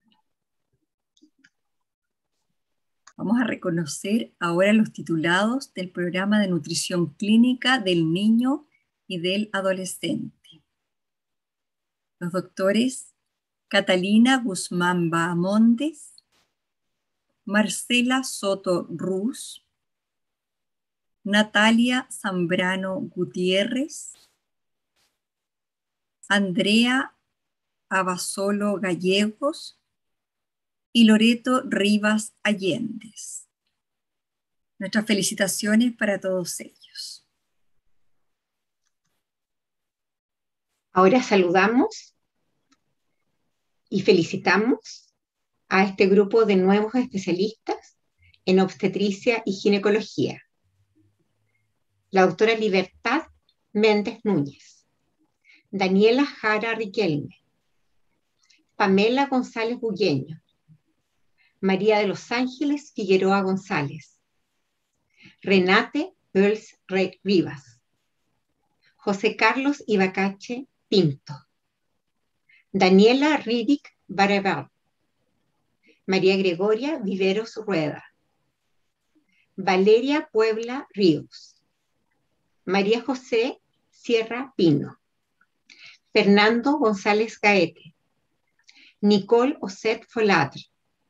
Vamos a reconocer ahora los titulados del programa de nutrición clínica del niño y del adolescente. Los doctores Catalina Guzmán Bahamondes, Marcela Soto Ruz, Natalia Zambrano Gutiérrez, Andrea Abasolo Gallegos y Loreto Rivas Allendez. Nuestras felicitaciones para todos ellos. Ahora saludamos y felicitamos a este grupo de nuevos especialistas en obstetricia y ginecología. La doctora Libertad Méndez Núñez, Daniela Jara Riquelme, Pamela González Bulleño, María de los Ángeles Figueroa González, Renate Böls Rivas, José Carlos Ibacache Pinto, Daniela Riddick Bareval, María Gregoria Viveros Rueda, Valeria Puebla Ríos, María José Sierra Pino, Fernando González Gaete, Nicole Oset Folatre,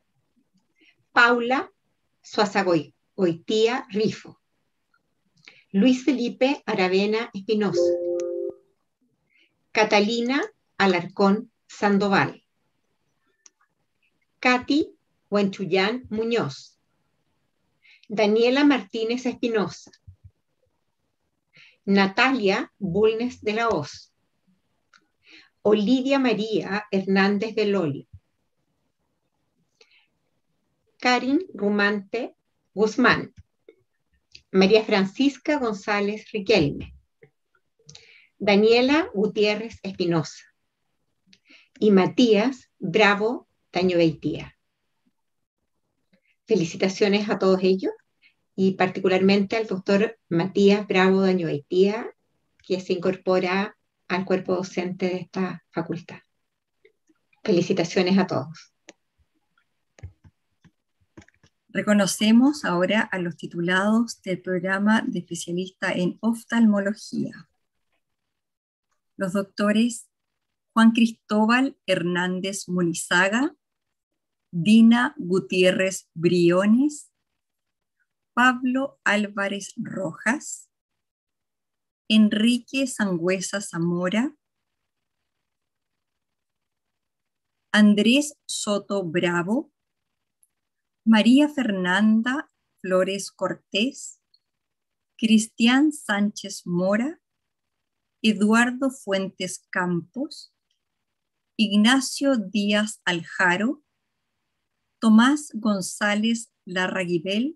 Paula Suazagoitía Rifo, Luis Felipe Aravena Espinosa, Catalina Alarcón Sandoval, Katy Huenchullán Muñoz, Daniela Martínez Espinosa, Natalia Bulnes de la Hoz, Olivia María Hernández de Loli, Karin Rumante Guzmán, María Francisca González Riquelme, Daniela Gutiérrez Espinosa y Matías Bravo Tañoveitía. Felicitaciones a todos ellos y particularmente al doctor Matías Bravo Tañoveitía, que se incorpora al cuerpo docente de esta facultad. Felicitaciones a todos. Reconocemos ahora a los titulados del programa de especialista en oftalmología. Los doctores Juan Cristóbal Hernández Munizaga, Dina Gutiérrez Briones, Pablo Álvarez Rojas, Enrique Sangüesa Zamora, Andrés Soto Bravo, María Fernanda Flores Cortés, Cristian Sánchez Mora, Eduardo Fuentes Campos, Ignacio Díaz Aljaro, Tomás González Larraguibel,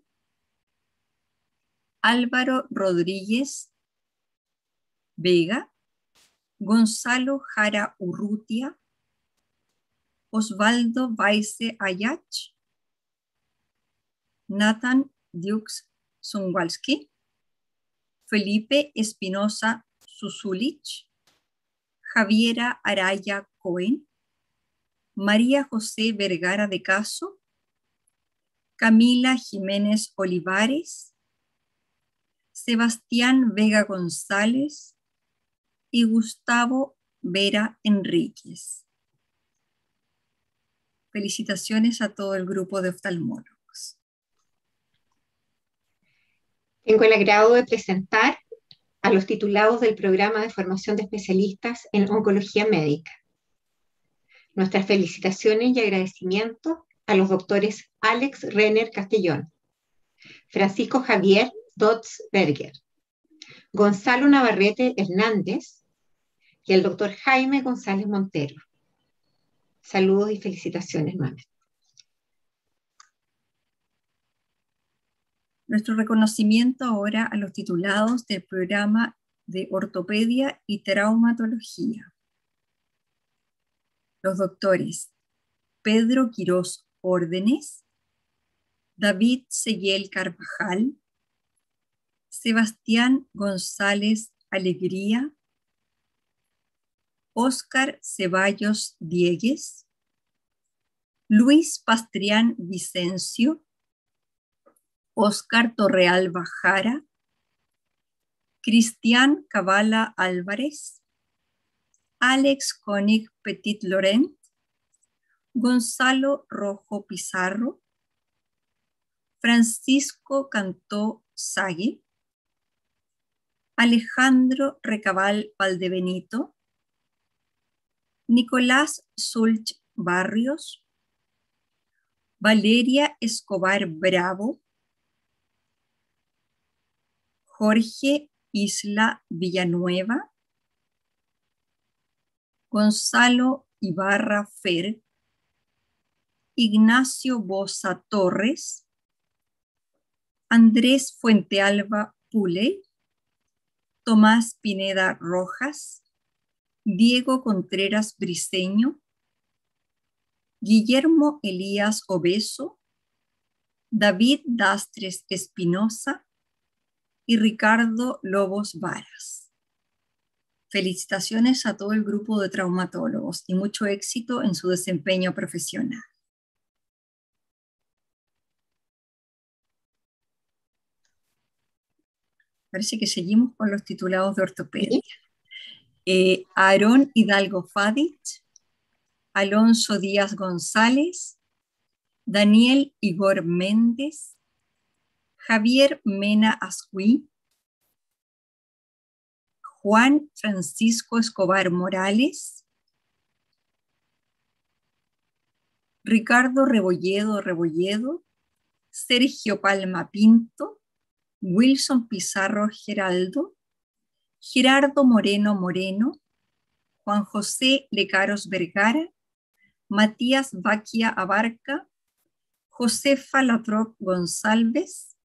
Álvaro Rodríguez Vega, Gonzalo Jara Urrutia, Osvaldo Baise Ayach, Nathan Dukes Zungwalski, Felipe Espinosa Susulich, Javiera Araya Cohen, María José Vergara de Caso, Camila Jiménez Olivares, Sebastián Vega González y Gustavo Vera Enríquez. Felicitaciones a todo el grupo de oftalmólogos. Tengo el agrado de presentar a los titulados del programa de formación de especialistas en oncología médica. Nuestras felicitaciones y agradecimientos a los doctores Alex Renner Castellón, Francisco Javier Dodds Berger, Gonzalo Navarrete Hernández y el doctor Jaime González Montero. Saludos y felicitaciones, nuevamente. Nuestro reconocimiento ahora a los titulados del programa de ortopedia y traumatología. Los doctores Pedro Quirós Órdenes, David Seguel Carvajal, Sebastián González Alegría, Óscar Ceballos Diegues, Luis Pastrián Vicencio, Óscar Torrealba Jara, Cristian Cavala Álvarez, Alex Koenig Petit Laurent, Gonzalo Rojo Pizarro, Francisco Cantó Sague, Alejandro Recabal Valdebenito, Nicolás Sulch Barrios, Valeria Escobar Bravo, Jorge Isla Villanueva, Gonzalo Ibarra Fer, Ignacio Boza Torres, Andrés Fuentealba Pule, Tomás Pineda Rojas, Diego Contreras Briceño, Guillermo Elías Obeso, David Dastres Espinosa y Ricardo Lobos Varas. Felicitaciones a todo el grupo de traumatólogos y mucho éxito en su desempeño profesional. Parece que seguimos con los titulados de ortopedia. Eh, Aarón Hidalgo Fadich, Alonso Díaz González, Daniel Igor Méndez, Javier Mena Ascuí, Juan Francisco Escobar Morales, Ricardo Rebolledo Rebolledo, Sergio Palma Pinto, Wilson Pizarro Geraldo, Gerardo Moreno Moreno, Juan José Lecaros Vergara, Matías Baquia Abarca, Josefa Latrop González,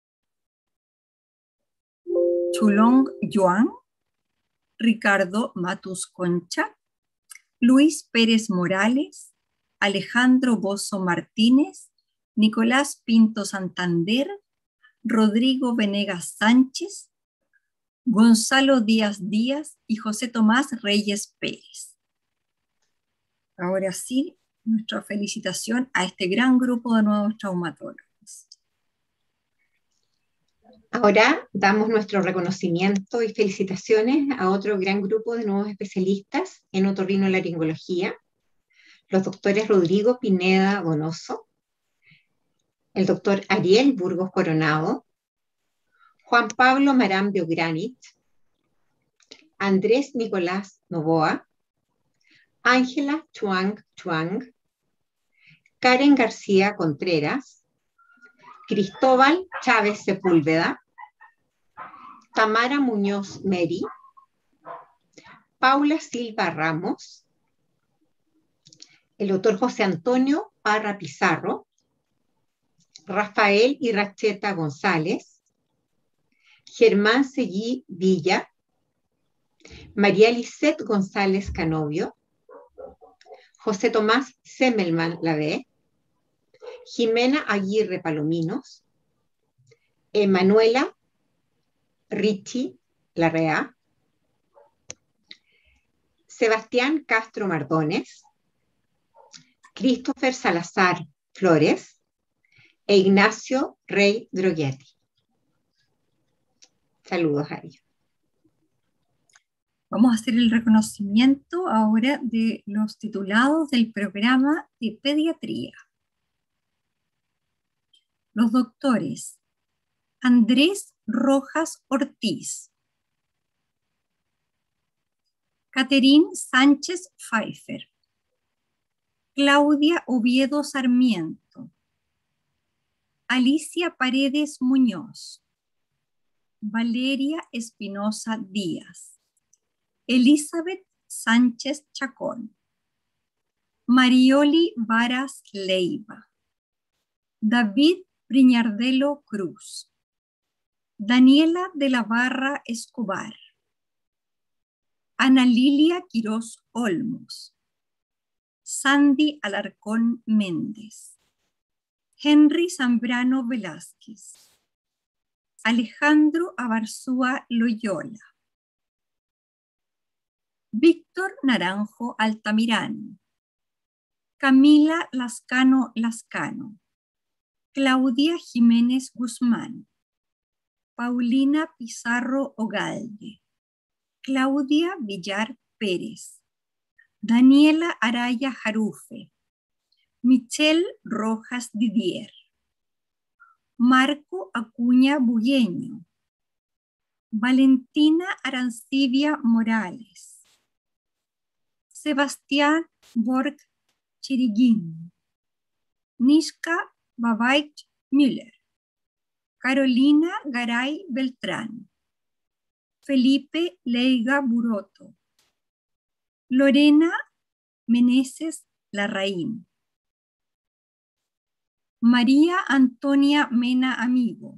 Chulong Yuan, Ricardo Matus Concha, Luis Pérez Morales, Alejandro Bozo Martínez, Nicolás Pinto Santander, Rodrigo Venegas Sánchez, Gonzalo Díaz Díaz y José Tomás Reyes Pérez. Ahora sí, nuestra felicitación a este gran grupo de nuevos traumatólogos. Ahora damos nuestro reconocimiento y felicitaciones a otro gran grupo de nuevos especialistas en otorrinolaringología, los doctores Rodrigo Pineda Donoso, el doctor Ariel Burgos Coronado, Juan Pablo Marambio Granit, Andrés Nicolás Novoa, Ángela Chuang Chuang, Karen García Contreras, Cristóbal Chávez Sepúlveda, Tamara Muñoz Meri, Paula Silva Ramos, el doctor José Antonio Parra Pizarro, Rafael Irracheta González, Germán Seguí Villa, María Lisette González Canovio, José Tomás Semmelman Lavé, Jimena Aguirre Palominos, Emanuela Richie Larrea, Sebastián Castro Mardones, Christopher Salazar Flores e Ignacio Rey Droghetti. Saludos a ellos. Vamos a hacer el reconocimiento ahora de los titulados del programa de pediatría. Los doctores Andrés Rojas Ortiz, Caterín Sánchez Pfeiffer, Claudia Oviedo Sarmiento, Alicia Paredes Muñoz, Valeria Espinosa Díaz, Elizabeth Sánchez Chacón, Marioli Varas Leiva, David Priñardelo Cruz, Daniela de la Barra Escobar, Ana Lilia Quirós Olmos, Sandy Alarcón Méndez, Henry Zambrano Velázquez, Alejandro Abarzúa Loyola, Víctor Naranjo Altamirano, Camila Lascano Lascano, Claudia Jiménez Guzmán, Paulina Pizarro Ogalde, Claudia Villar Pérez, Daniela Araya Jarufe, Michelle Rojas Didier, Marco Acuña Bugueño, Valentina Arancibia Morales, Sebastián Borg Chiriguín, Nishka Babait Müller, Carolina Garay Beltrán, Felipe Leiga Buroto, Lorena Meneses Larraín, María Antonia Mena Amigo,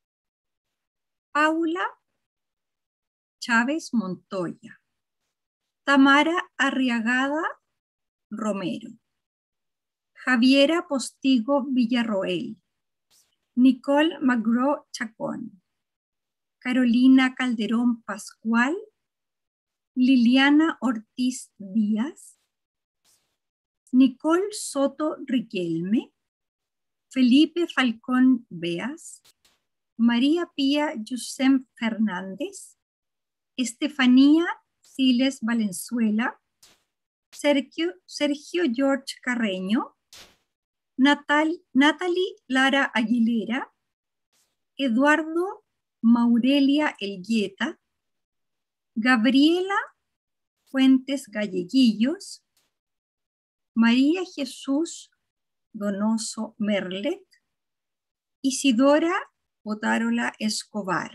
Paula Chávez Montoya, Tamara Arriagada Romero, Javiera Postigo Villarroel, Nicole Magro Chacón, Carolina Calderón Pascual, Liliana Ortiz Díaz, Nicole Soto Riquelme, Felipe Falcón Beas, María Pía Yusem Fernández, Estefanía Siles Valenzuela, Sergio, Sergio George Carreño, Natal, Natalie Lara Aguilera, Eduardo Maurelia Elgueta, Gabriela Fuentes Galleguillos, María Jesús Donoso Merlet, Isidora Otárola Escobar,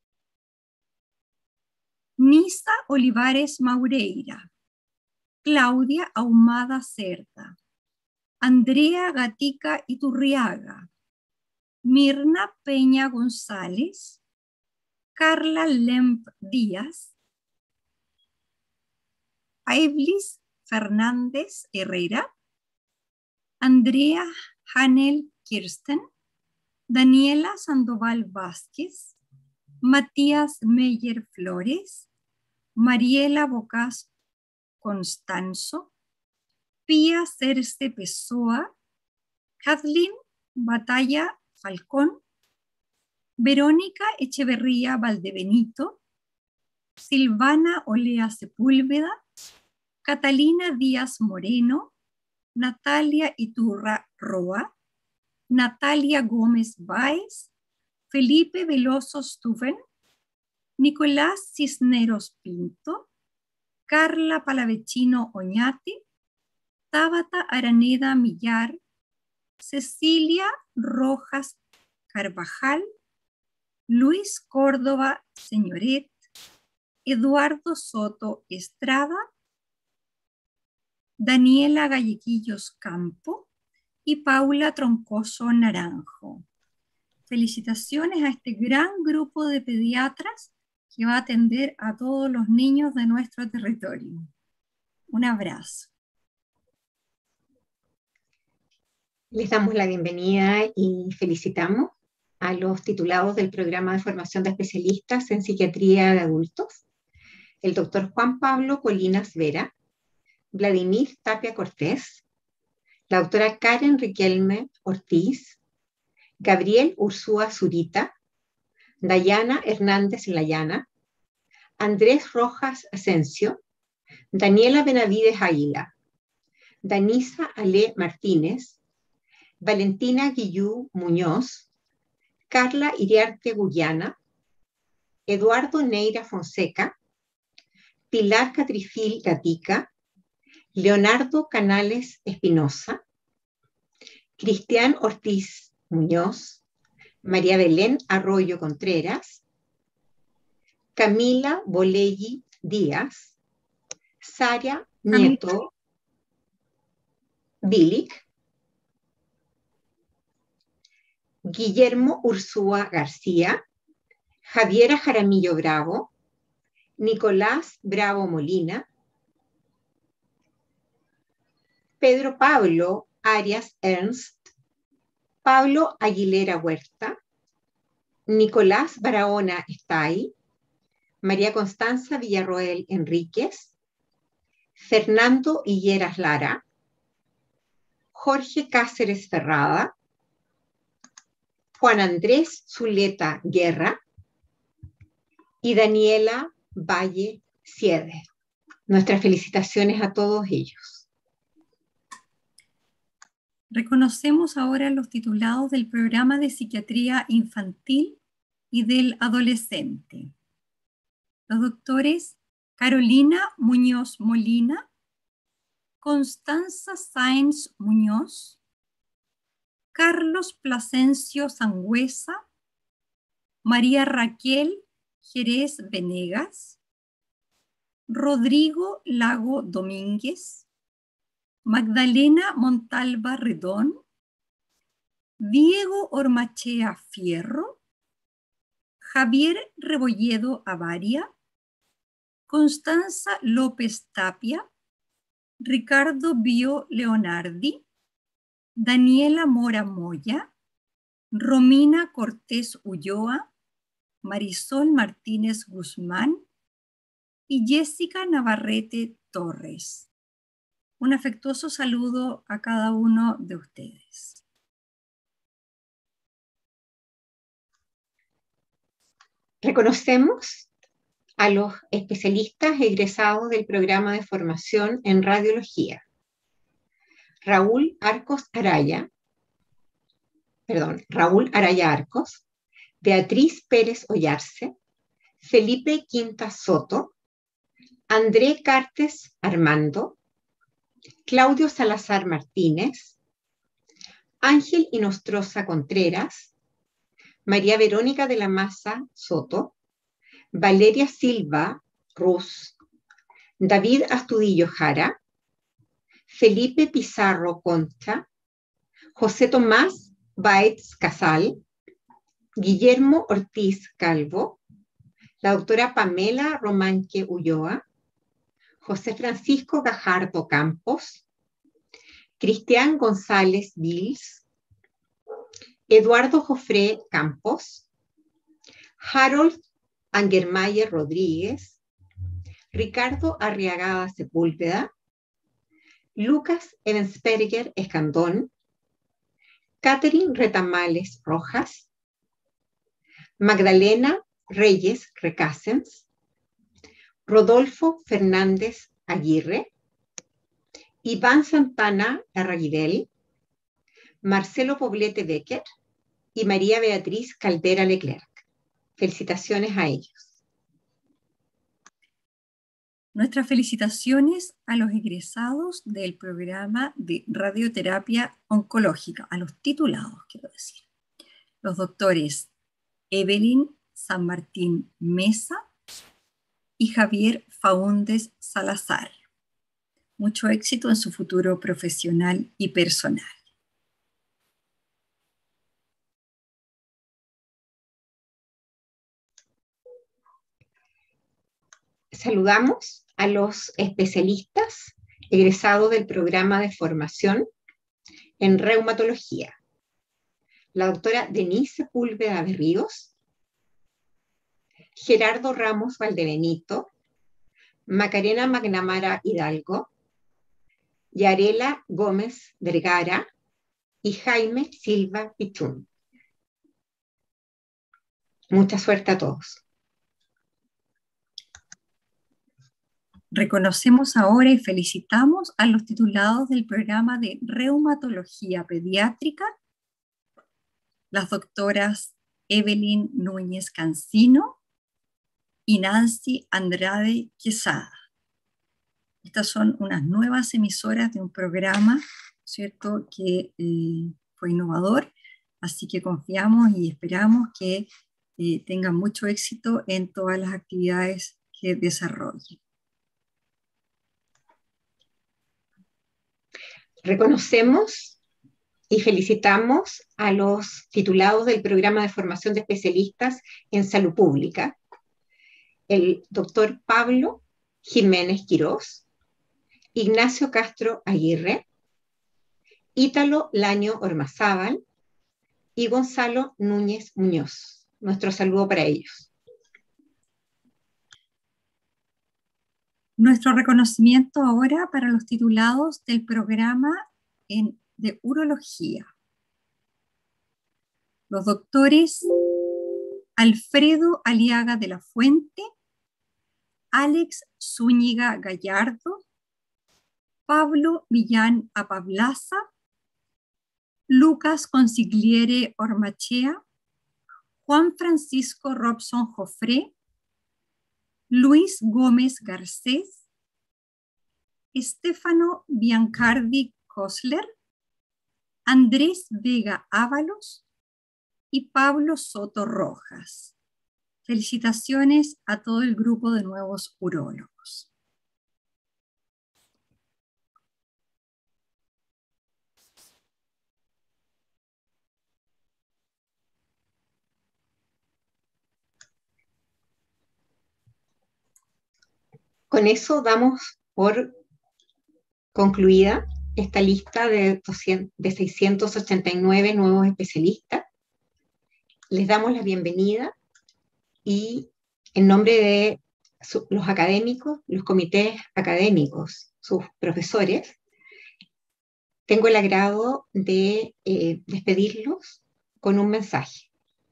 Nisa Olivares Maureira, Claudia Ahumada Cerda, Andrea Gatica Iturriaga, Mirna Peña González, Carla Lemp Díaz, Aiblis Fernández Herrera, Andrea Hanel Kirsten, Daniela Sandoval Vázquez, Matías Meyer Flores, Mariela Bocas Constanzo, Pía Cerce Pessoa, Kathleen Batalla Falcón, Verónica Echeverría Valdebenito, Silvana Olea Sepúlveda, Catalina Díaz Moreno, Natalia Iturra Roa, Natalia Gómez Báez, Felipe Veloso Stufen, Nicolás Cisneros Pinto, Carla Palavecino Oñate, Tabata Araneda Millar, Cecilia Rojas Carvajal, Luis Córdoba Señoret, Eduardo Soto Estrada, Daniela Gallequillos Campo y Paula Troncoso Naranjo. Felicitaciones a este gran grupo de pediatras que va a atender a todos los niños de nuestro territorio. Un abrazo. Les damos la bienvenida y felicitamos a los titulados del programa de formación de especialistas en psiquiatría de adultos, el doctor Juan Pablo Colinas Vera, Vladimir Tapia Cortés, la doctora Karen Riquelme Ortiz, Gabriel Ursúa Zurita, Dayana Hernández Layana, Andrés Rojas Asensio, Daniela Benavides Águila, Danisa Ale Martínez, Valentina Guillú Muñoz, Carla Iriarte Guyana, Eduardo Neira Fonseca, Pilar Catrifil Gatica, Leonardo Canales Espinosa, Cristian Ortiz Muñoz, María Belén Arroyo Contreras, Camila Bolegui Díaz, Sara Nieto Bilic, Guillermo Ursúa García, Javiera Jaramillo Bravo, Nicolás Bravo Molina, Pedro Pablo Arias Ernst, Pablo Aguilera Huerta, Nicolás Barahona Estay, María Constanza Villarroel Enríquez, Fernando Higueras Lara, Jorge Cáceres Ferrada, Juan Andrés Zuleta Guerra y Daniela Valle Siede. Nuestras felicitaciones a todos ellos. Reconocemos ahora los titulados del programa de psiquiatría infantil y del adolescente. Los doctores Carolina Muñoz Molina, Constanza Sáenz Muñoz, Carlos Plasencio Sangüesa, María Raquel Jerez Venegas, Rodrigo Lago Domínguez, Magdalena Montalva Redón, Diego Ormachea Fierro, Javier Rebolledo Avaria, Constanza López Tapia, Ricardo Bio Leonardi, Daniela Mora Moya, Romina Cortés Ulloa, Marisol Martínez Guzmán y Jessica Navarrete Torres. Un afectuoso saludo a cada uno de ustedes. Reconocemos a los especialistas egresados del programa de formación en radiología. Raúl Arcos Araya, perdón, Raúl Araya Arcos, Beatriz Pérez Ollarse, Felipe Quinta Soto, André Cartes Armando, Claudio Salazar Martínez, Ángel Inostroza Contreras, María Verónica de la Maza Soto, Valeria Silva Ruz, David Astudillo Jara, Felipe Pizarro Concha, José Tomás Baetz Casal, Guillermo Ortiz Calvo, la doctora Pamela Romanque Ulloa, José Francisco Gajardo Campos, Cristian González Vils, Eduardo Jofré Campos, Harold Angermayer Rodríguez, Ricardo Arriagada Sepúlveda, Lucas Evensperger Escandón, Catherine Retamales Rojas, Magdalena Reyes Recasens, Rodolfo Fernández Aguirre, Iván Santana Arraguidel, Marcelo Poblete Becker y María Beatriz Caldera Leclerc. Felicitaciones a ellos. Nuestras felicitaciones a los egresados del programa de radioterapia oncológica, a los titulados, quiero decir. Los doctores Evelyn San Martín Mesa y Javier Faúndez Salazar. Mucho éxito en su futuro profesional y personal. Saludamos a los especialistas egresados del programa de formación en reumatología. La doctora Denise Sepúlveda Berríos, Gerardo Ramos Valdebenito, Macarena Magnamara Hidalgo, Yarela Gómez Vergara y Jaime Silva Pichún. Mucha suerte a todos. Reconocemos ahora y felicitamos a los titulados del programa de reumatología pediátrica, las doctoras Evelyn Núñez Cancino y Nancy Andrade Quesada. Estas son unas nuevas emisoras de un programa, ¿cierto?, que eh, fue innovador, así que confiamos y esperamos que eh, tengan mucho éxito en todas las actividades que desarrollen. Reconocemos y felicitamos a los titulados del programa de formación de especialistas en salud pública, el doctor Pablo Jiménez Quirós, Ignacio Castro Aguirre, Ítalo Laño Ormazábal y Gonzalo Núñez Muñoz. Nuestro saludo para ellos. Nuestro reconocimiento ahora para los titulados del programa en, de urología. Los doctores Alfredo Aliaga de la Fuente, Alex Zúñiga Gallardo, Pablo Millán Apablaza, Lucas Consigliere Ormachea, Juan Francisco Robson Jofré, Luis Gómez Garcés, Estefano Biancardi Kosler, Andrés Vega Ábalos y Pablo Soto Rojas. Felicitaciones a todo el grupo de nuevos urólogos. Con eso damos por concluida esta lista de, doscientos, de seiscientos ochenta y nueve nuevos especialistas. Les damos la bienvenida y en nombre de su, los académicos, los comités académicos, sus profesores, tengo el agrado de eh, despedirlos con un mensaje.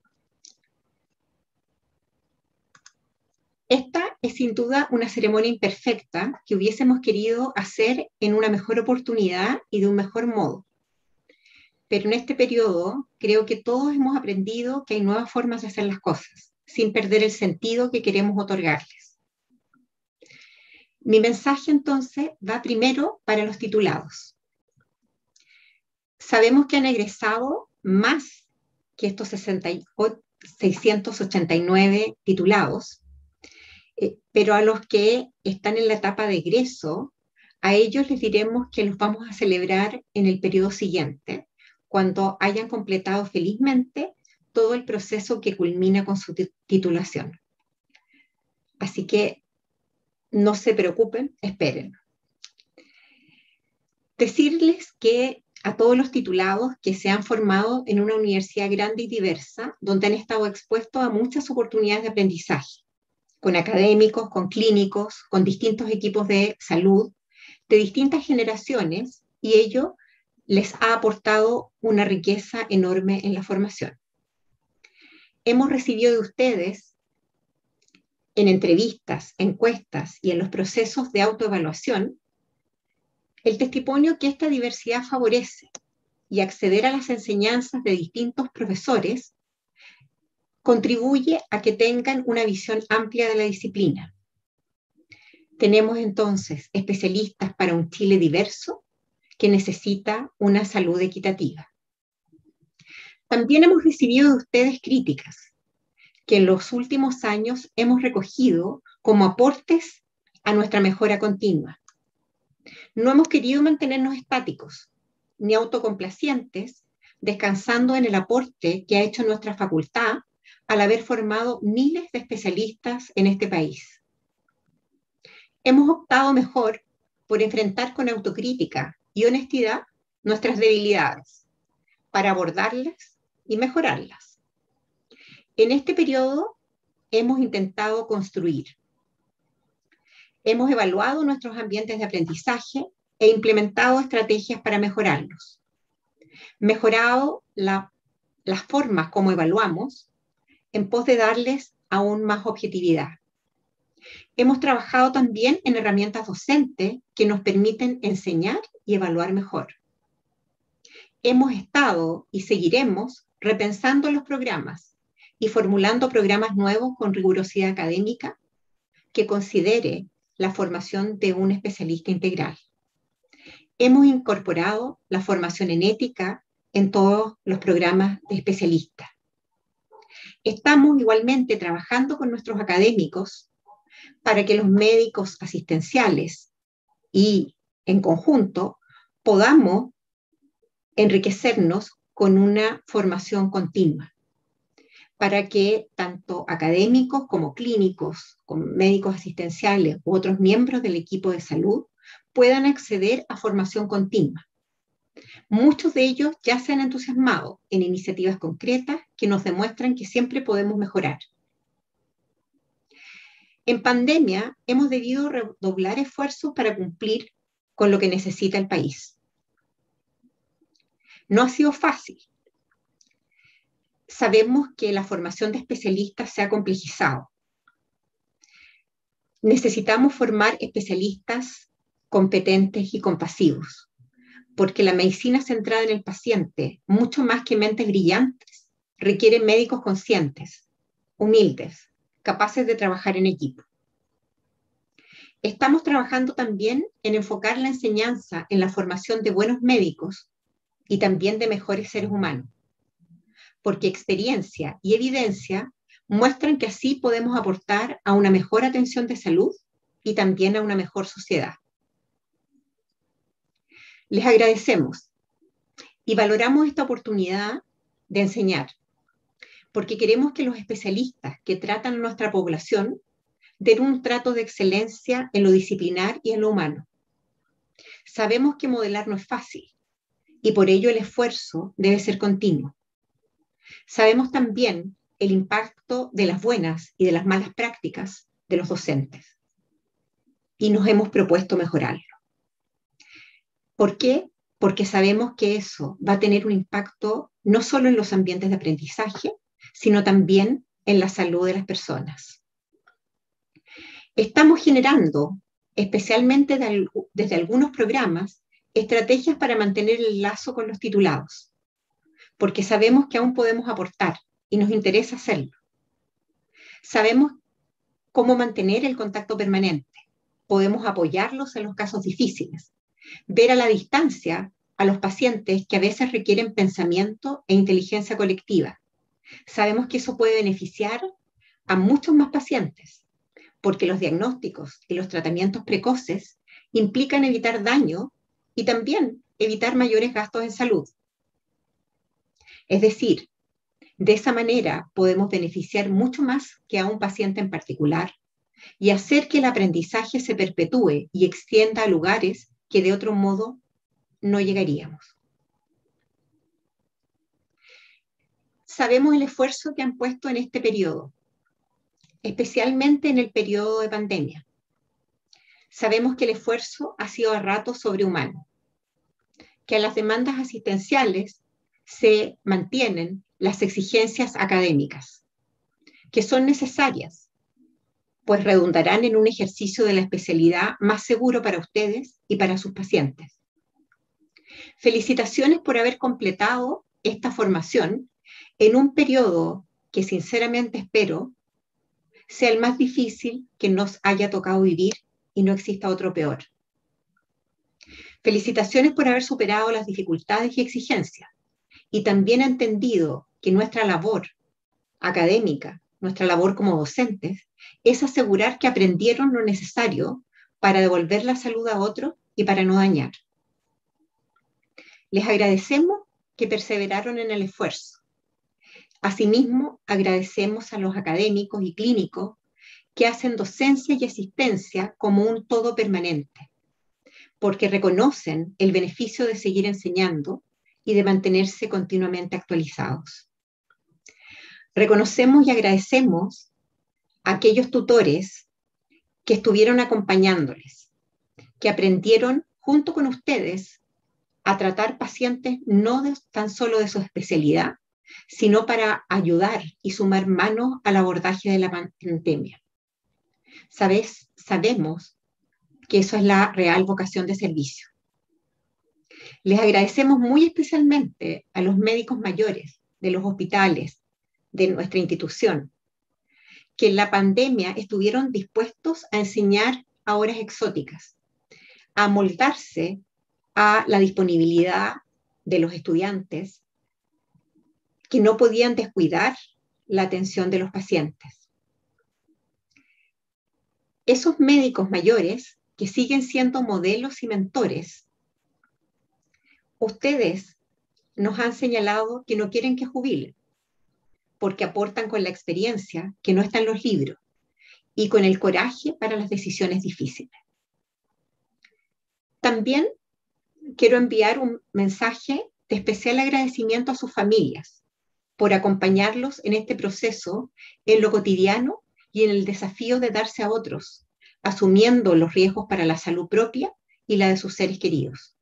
Esta es sin duda una ceremonia imperfecta que hubiésemos querido hacer en una mejor oportunidad y de un mejor modo. Pero en este periodo creo que todos hemos aprendido que hay nuevas formas de hacer las cosas, sin perder el sentido que queremos otorgarles. Mi mensaje entonces va primero para los titulados. Sabemos que han egresado más que estos seiscientos ochenta y nueve titulados, Eh, pero a los que están en la etapa de egreso, a ellos les diremos que los vamos a celebrar en el periodo siguiente, cuando hayan completado felizmente todo el proceso que culmina con su titulación. Así que no se preocupen, esperen. Decirles que a todos los titulados que se han formado en una universidad grande y diversa, donde han estado expuestos a muchas oportunidades de aprendizaje, con académicos, con clínicos, con distintos equipos de salud, de distintas generaciones, y ello les ha aportado una riqueza enorme en la formación. Hemos recibido de ustedes, en entrevistas, encuestas y en los procesos de autoevaluación, el testimonio que esta diversidad favorece, y acceder a las enseñanzas de distintos profesores contribuye a que tengan una visión amplia de la disciplina. Tenemos entonces especialistas para un Chile diverso que necesita una salud equitativa. También hemos recibido de ustedes críticas que en los últimos años hemos recogido como aportes a nuestra mejora continua. No hemos querido mantenernos estáticos ni autocomplacientes, descansando en el aporte que ha hecho nuestra facultad al haber formado miles de especialistas en este país. Hemos optado mejor por enfrentar con autocrítica y honestidad nuestras debilidades, para abordarlas y mejorarlas. En este periodo hemos intentado construir. Hemos evaluado nuestros ambientes de aprendizaje e implementado estrategias para mejorarlos. Mejorado la, las formas como evaluamos en pos de darles aún más objetividad. Hemos trabajado también en herramientas docentes que nos permiten enseñar y evaluar mejor. Hemos estado y seguiremos repensando los programas y formulando programas nuevos con rigurosidad académica que considere la formación de un especialista integral. Hemos incorporado la formación en ética en todos los programas de especialistas. Estamos igualmente trabajando con nuestros académicos para que los médicos asistenciales y en conjunto podamos enriquecernos con una formación continua, para que tanto académicos como clínicos, como médicos asistenciales u otros miembros del equipo de salud puedan acceder a formación continua. Muchos de ellos ya se han entusiasmado en iniciativas concretas que nos demuestran que siempre podemos mejorar. En pandemia hemos debido redoblar esfuerzos para cumplir con lo que necesita el país. No ha sido fácil. Sabemos que la formación de especialistas se ha complejizado. Necesitamos formar especialistas competentes y compasivos, porque la medicina centrada en el paciente, mucho más que mentes brillantes, requiere médicos conscientes, humildes, capaces de trabajar en equipo. Estamos trabajando también en enfocar la enseñanza en la formación de buenos médicos y también de mejores seres humanos, porque experiencia y evidencia muestran que así podemos aportar a una mejor atención de salud y también a una mejor sociedad. Les agradecemos y valoramos esta oportunidad de enseñar, porque queremos que los especialistas que tratan a nuestra población den un trato de excelencia en lo disciplinar y en lo humano. Sabemos que modelar no es fácil y por ello el esfuerzo debe ser continuo. Sabemos también el impacto de las buenas y de las malas prácticas de los docentes y nos hemos propuesto mejorarlo. ¿Por qué? Porque sabemos que eso va a tener un impacto no solo en los ambientes de aprendizaje, sino también en la salud de las personas. Estamos generando, especialmente de, desde algunos programas, estrategias para mantener el lazo con los titulados, porque sabemos que aún podemos aportar y nos interesa hacerlo. Sabemos cómo mantener el contacto permanente, podemos apoyarlos en los casos difíciles, ver a la distancia a los pacientes que a veces requieren pensamiento e inteligencia colectiva. Sabemos que eso puede beneficiar a muchos más pacientes, porque los diagnósticos y los tratamientos precoces implican evitar daño y también evitar mayores gastos en salud. Es decir, de esa manera podemos beneficiar mucho más que a un paciente en particular y hacer que el aprendizaje se perpetúe y extienda a lugares que de otro modo no llegaríamos. Sabemos el esfuerzo que han puesto en este periodo, especialmente en el periodo de pandemia. Sabemos que el esfuerzo ha sido a ratos sobrehumano, que a las demandas asistenciales se mantienen las exigencias académicas, que son necesarias, pues redundarán en un ejercicio de la especialidad más seguro para ustedes y para sus pacientes. Felicitaciones por haber completado esta formación en un periodo que sinceramente espero sea el más difícil que nos haya tocado vivir y no exista otro peor. Felicitaciones por haber superado las dificultades y exigencias y también ha entendido que nuestra labor académica, nuestra labor como docentes, es asegurar que aprendieron lo necesario para devolver la salud a otros y para no dañar. Les agradecemos que perseveraron en el esfuerzo. Asimismo, agradecemos a los académicos y clínicos que hacen docencia y asistencia como un todo permanente, porque reconocen el beneficio de seguir enseñando y de mantenerse continuamente actualizados. Reconocemos y agradecemos a aquellos tutores que estuvieron acompañándoles, que aprendieron junto con ustedes a tratar pacientes no de, tan solo de su especialidad, sino para ayudar y sumar manos al abordaje de la pandemia. ¿Sabes? Sabemos que eso es la real vocación de servicio. Les agradecemos muy especialmente a los médicos mayores de los hospitales de nuestra institución, que en la pandemia estuvieron dispuestos a enseñar a horas exóticas, a moldarse a la disponibilidad de los estudiantes que no podían descuidar la atención de los pacientes. Esos médicos mayores que siguen siendo modelos y mentores, ustedes nos han señalado que no quieren que jubilen, porque aportan con la experiencia que no está en los libros y con el coraje para las decisiones difíciles. También quiero enviar un mensaje de especial agradecimiento a sus familias por acompañarlos en este proceso, en lo cotidiano y en el desafío de darse a otros, asumiendo los riesgos para la salud propia y la de sus seres queridos.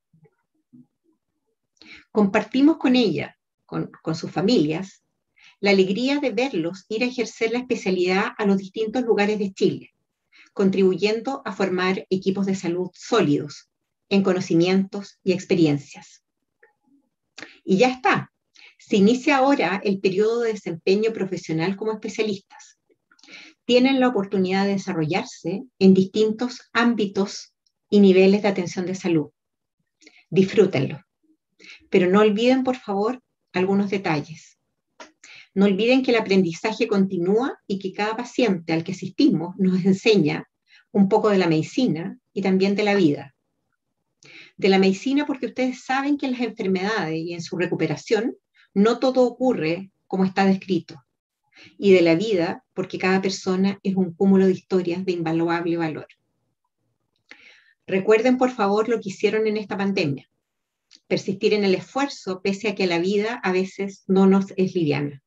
Compartimos con ella, con, con sus familias, la alegría de verlos ir a ejercer la especialidad a los distintos lugares de Chile, contribuyendo a formar equipos de salud sólidos en conocimientos y experiencias. Y ya está. Se inicia ahora el periodo de desempeño profesional como especialistas. Tienen la oportunidad de desarrollarse en distintos ámbitos y niveles de atención de salud. Disfrútenlo. Pero no olviden, por favor, algunos detalles. No olviden que el aprendizaje continúa y que cada paciente al que asistimos nos enseña un poco de la medicina y también de la vida. De la medicina porque ustedes saben que en las enfermedades y en su recuperación no todo ocurre como está descrito. Y de la vida porque cada persona es un cúmulo de historias de invaluable valor. Recuerden, por favor, lo que hicieron en esta pandemia. Persistir en el esfuerzo pese a que la vida a veces no nos es liviana.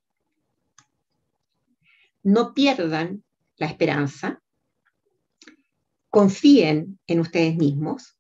No pierdan la esperanza. Confíen en ustedes mismos.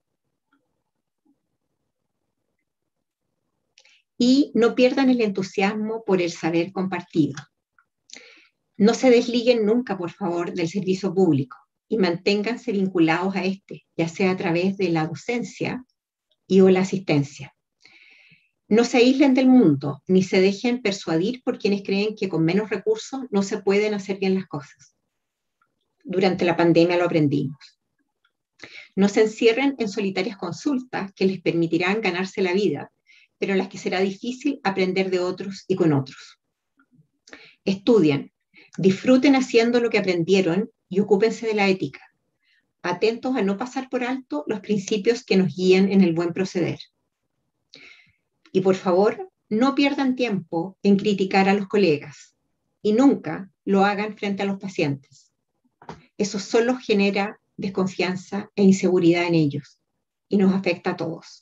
Y no pierdan el entusiasmo por el saber compartido. No se desliguen nunca, por favor, del servicio público y manténganse vinculados a este, ya sea a través de la docencia y o la asistencia. No se aíslen del mundo, ni se dejen persuadir por quienes creen que con menos recursos no se pueden hacer bien las cosas. Durante la pandemia lo aprendimos. No se encierren en solitarias consultas que les permitirán ganarse la vida, pero en las que será difícil aprender de otros y con otros. Estudien, disfruten haciendo lo que aprendieron y ocúpense de la ética, atentos a no pasar por alto los principios que nos guían en el buen proceder. Y por favor, no pierdan tiempo en criticar a los colegas y nunca lo hagan frente a los pacientes. Eso solo genera desconfianza e inseguridad en ellos y nos afecta a todos.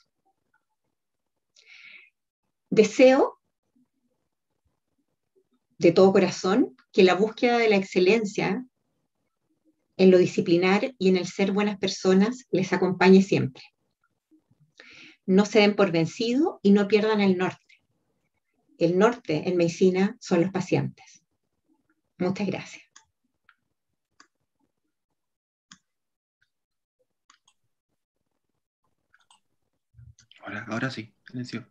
Deseo de todo corazón que la búsqueda de la excelencia en lo disciplinar y en el ser buenas personas les acompañe siempre. No se den por vencidos y no pierdan el norte. El norte en medicina son los pacientes. Muchas gracias. Ahora, ahora sí, silencio.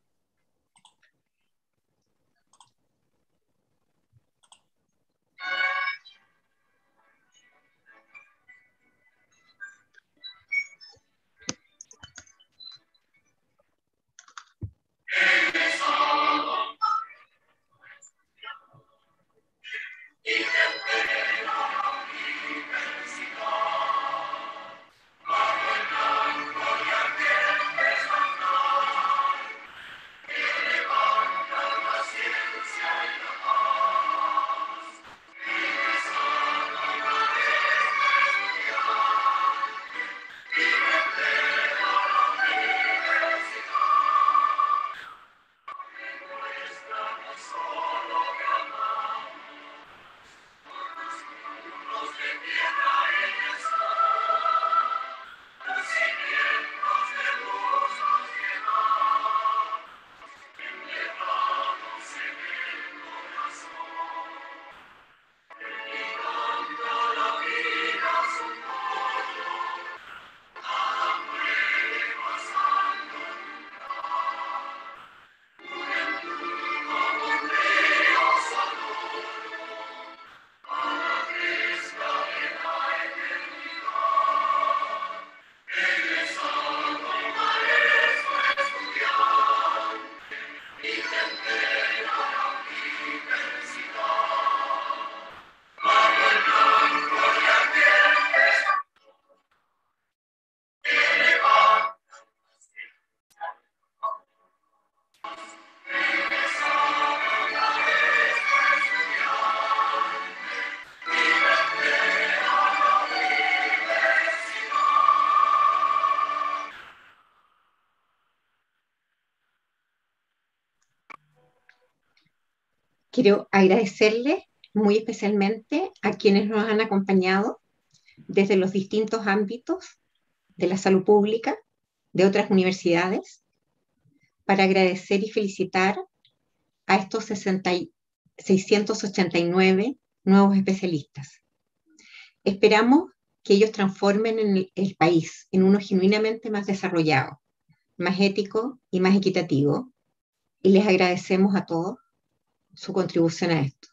Quiero agradecerles muy especialmente a quienes nos han acompañado desde los distintos ámbitos de la salud pública, de otras universidades, para agradecer y felicitar a estos seiscientos ochenta y nueve nuevos especialistas. Esperamos que ellos transformen el, el país en uno genuinamente más desarrollado, más ético y más equitativo, y les agradecemos a todos su contribución a esto.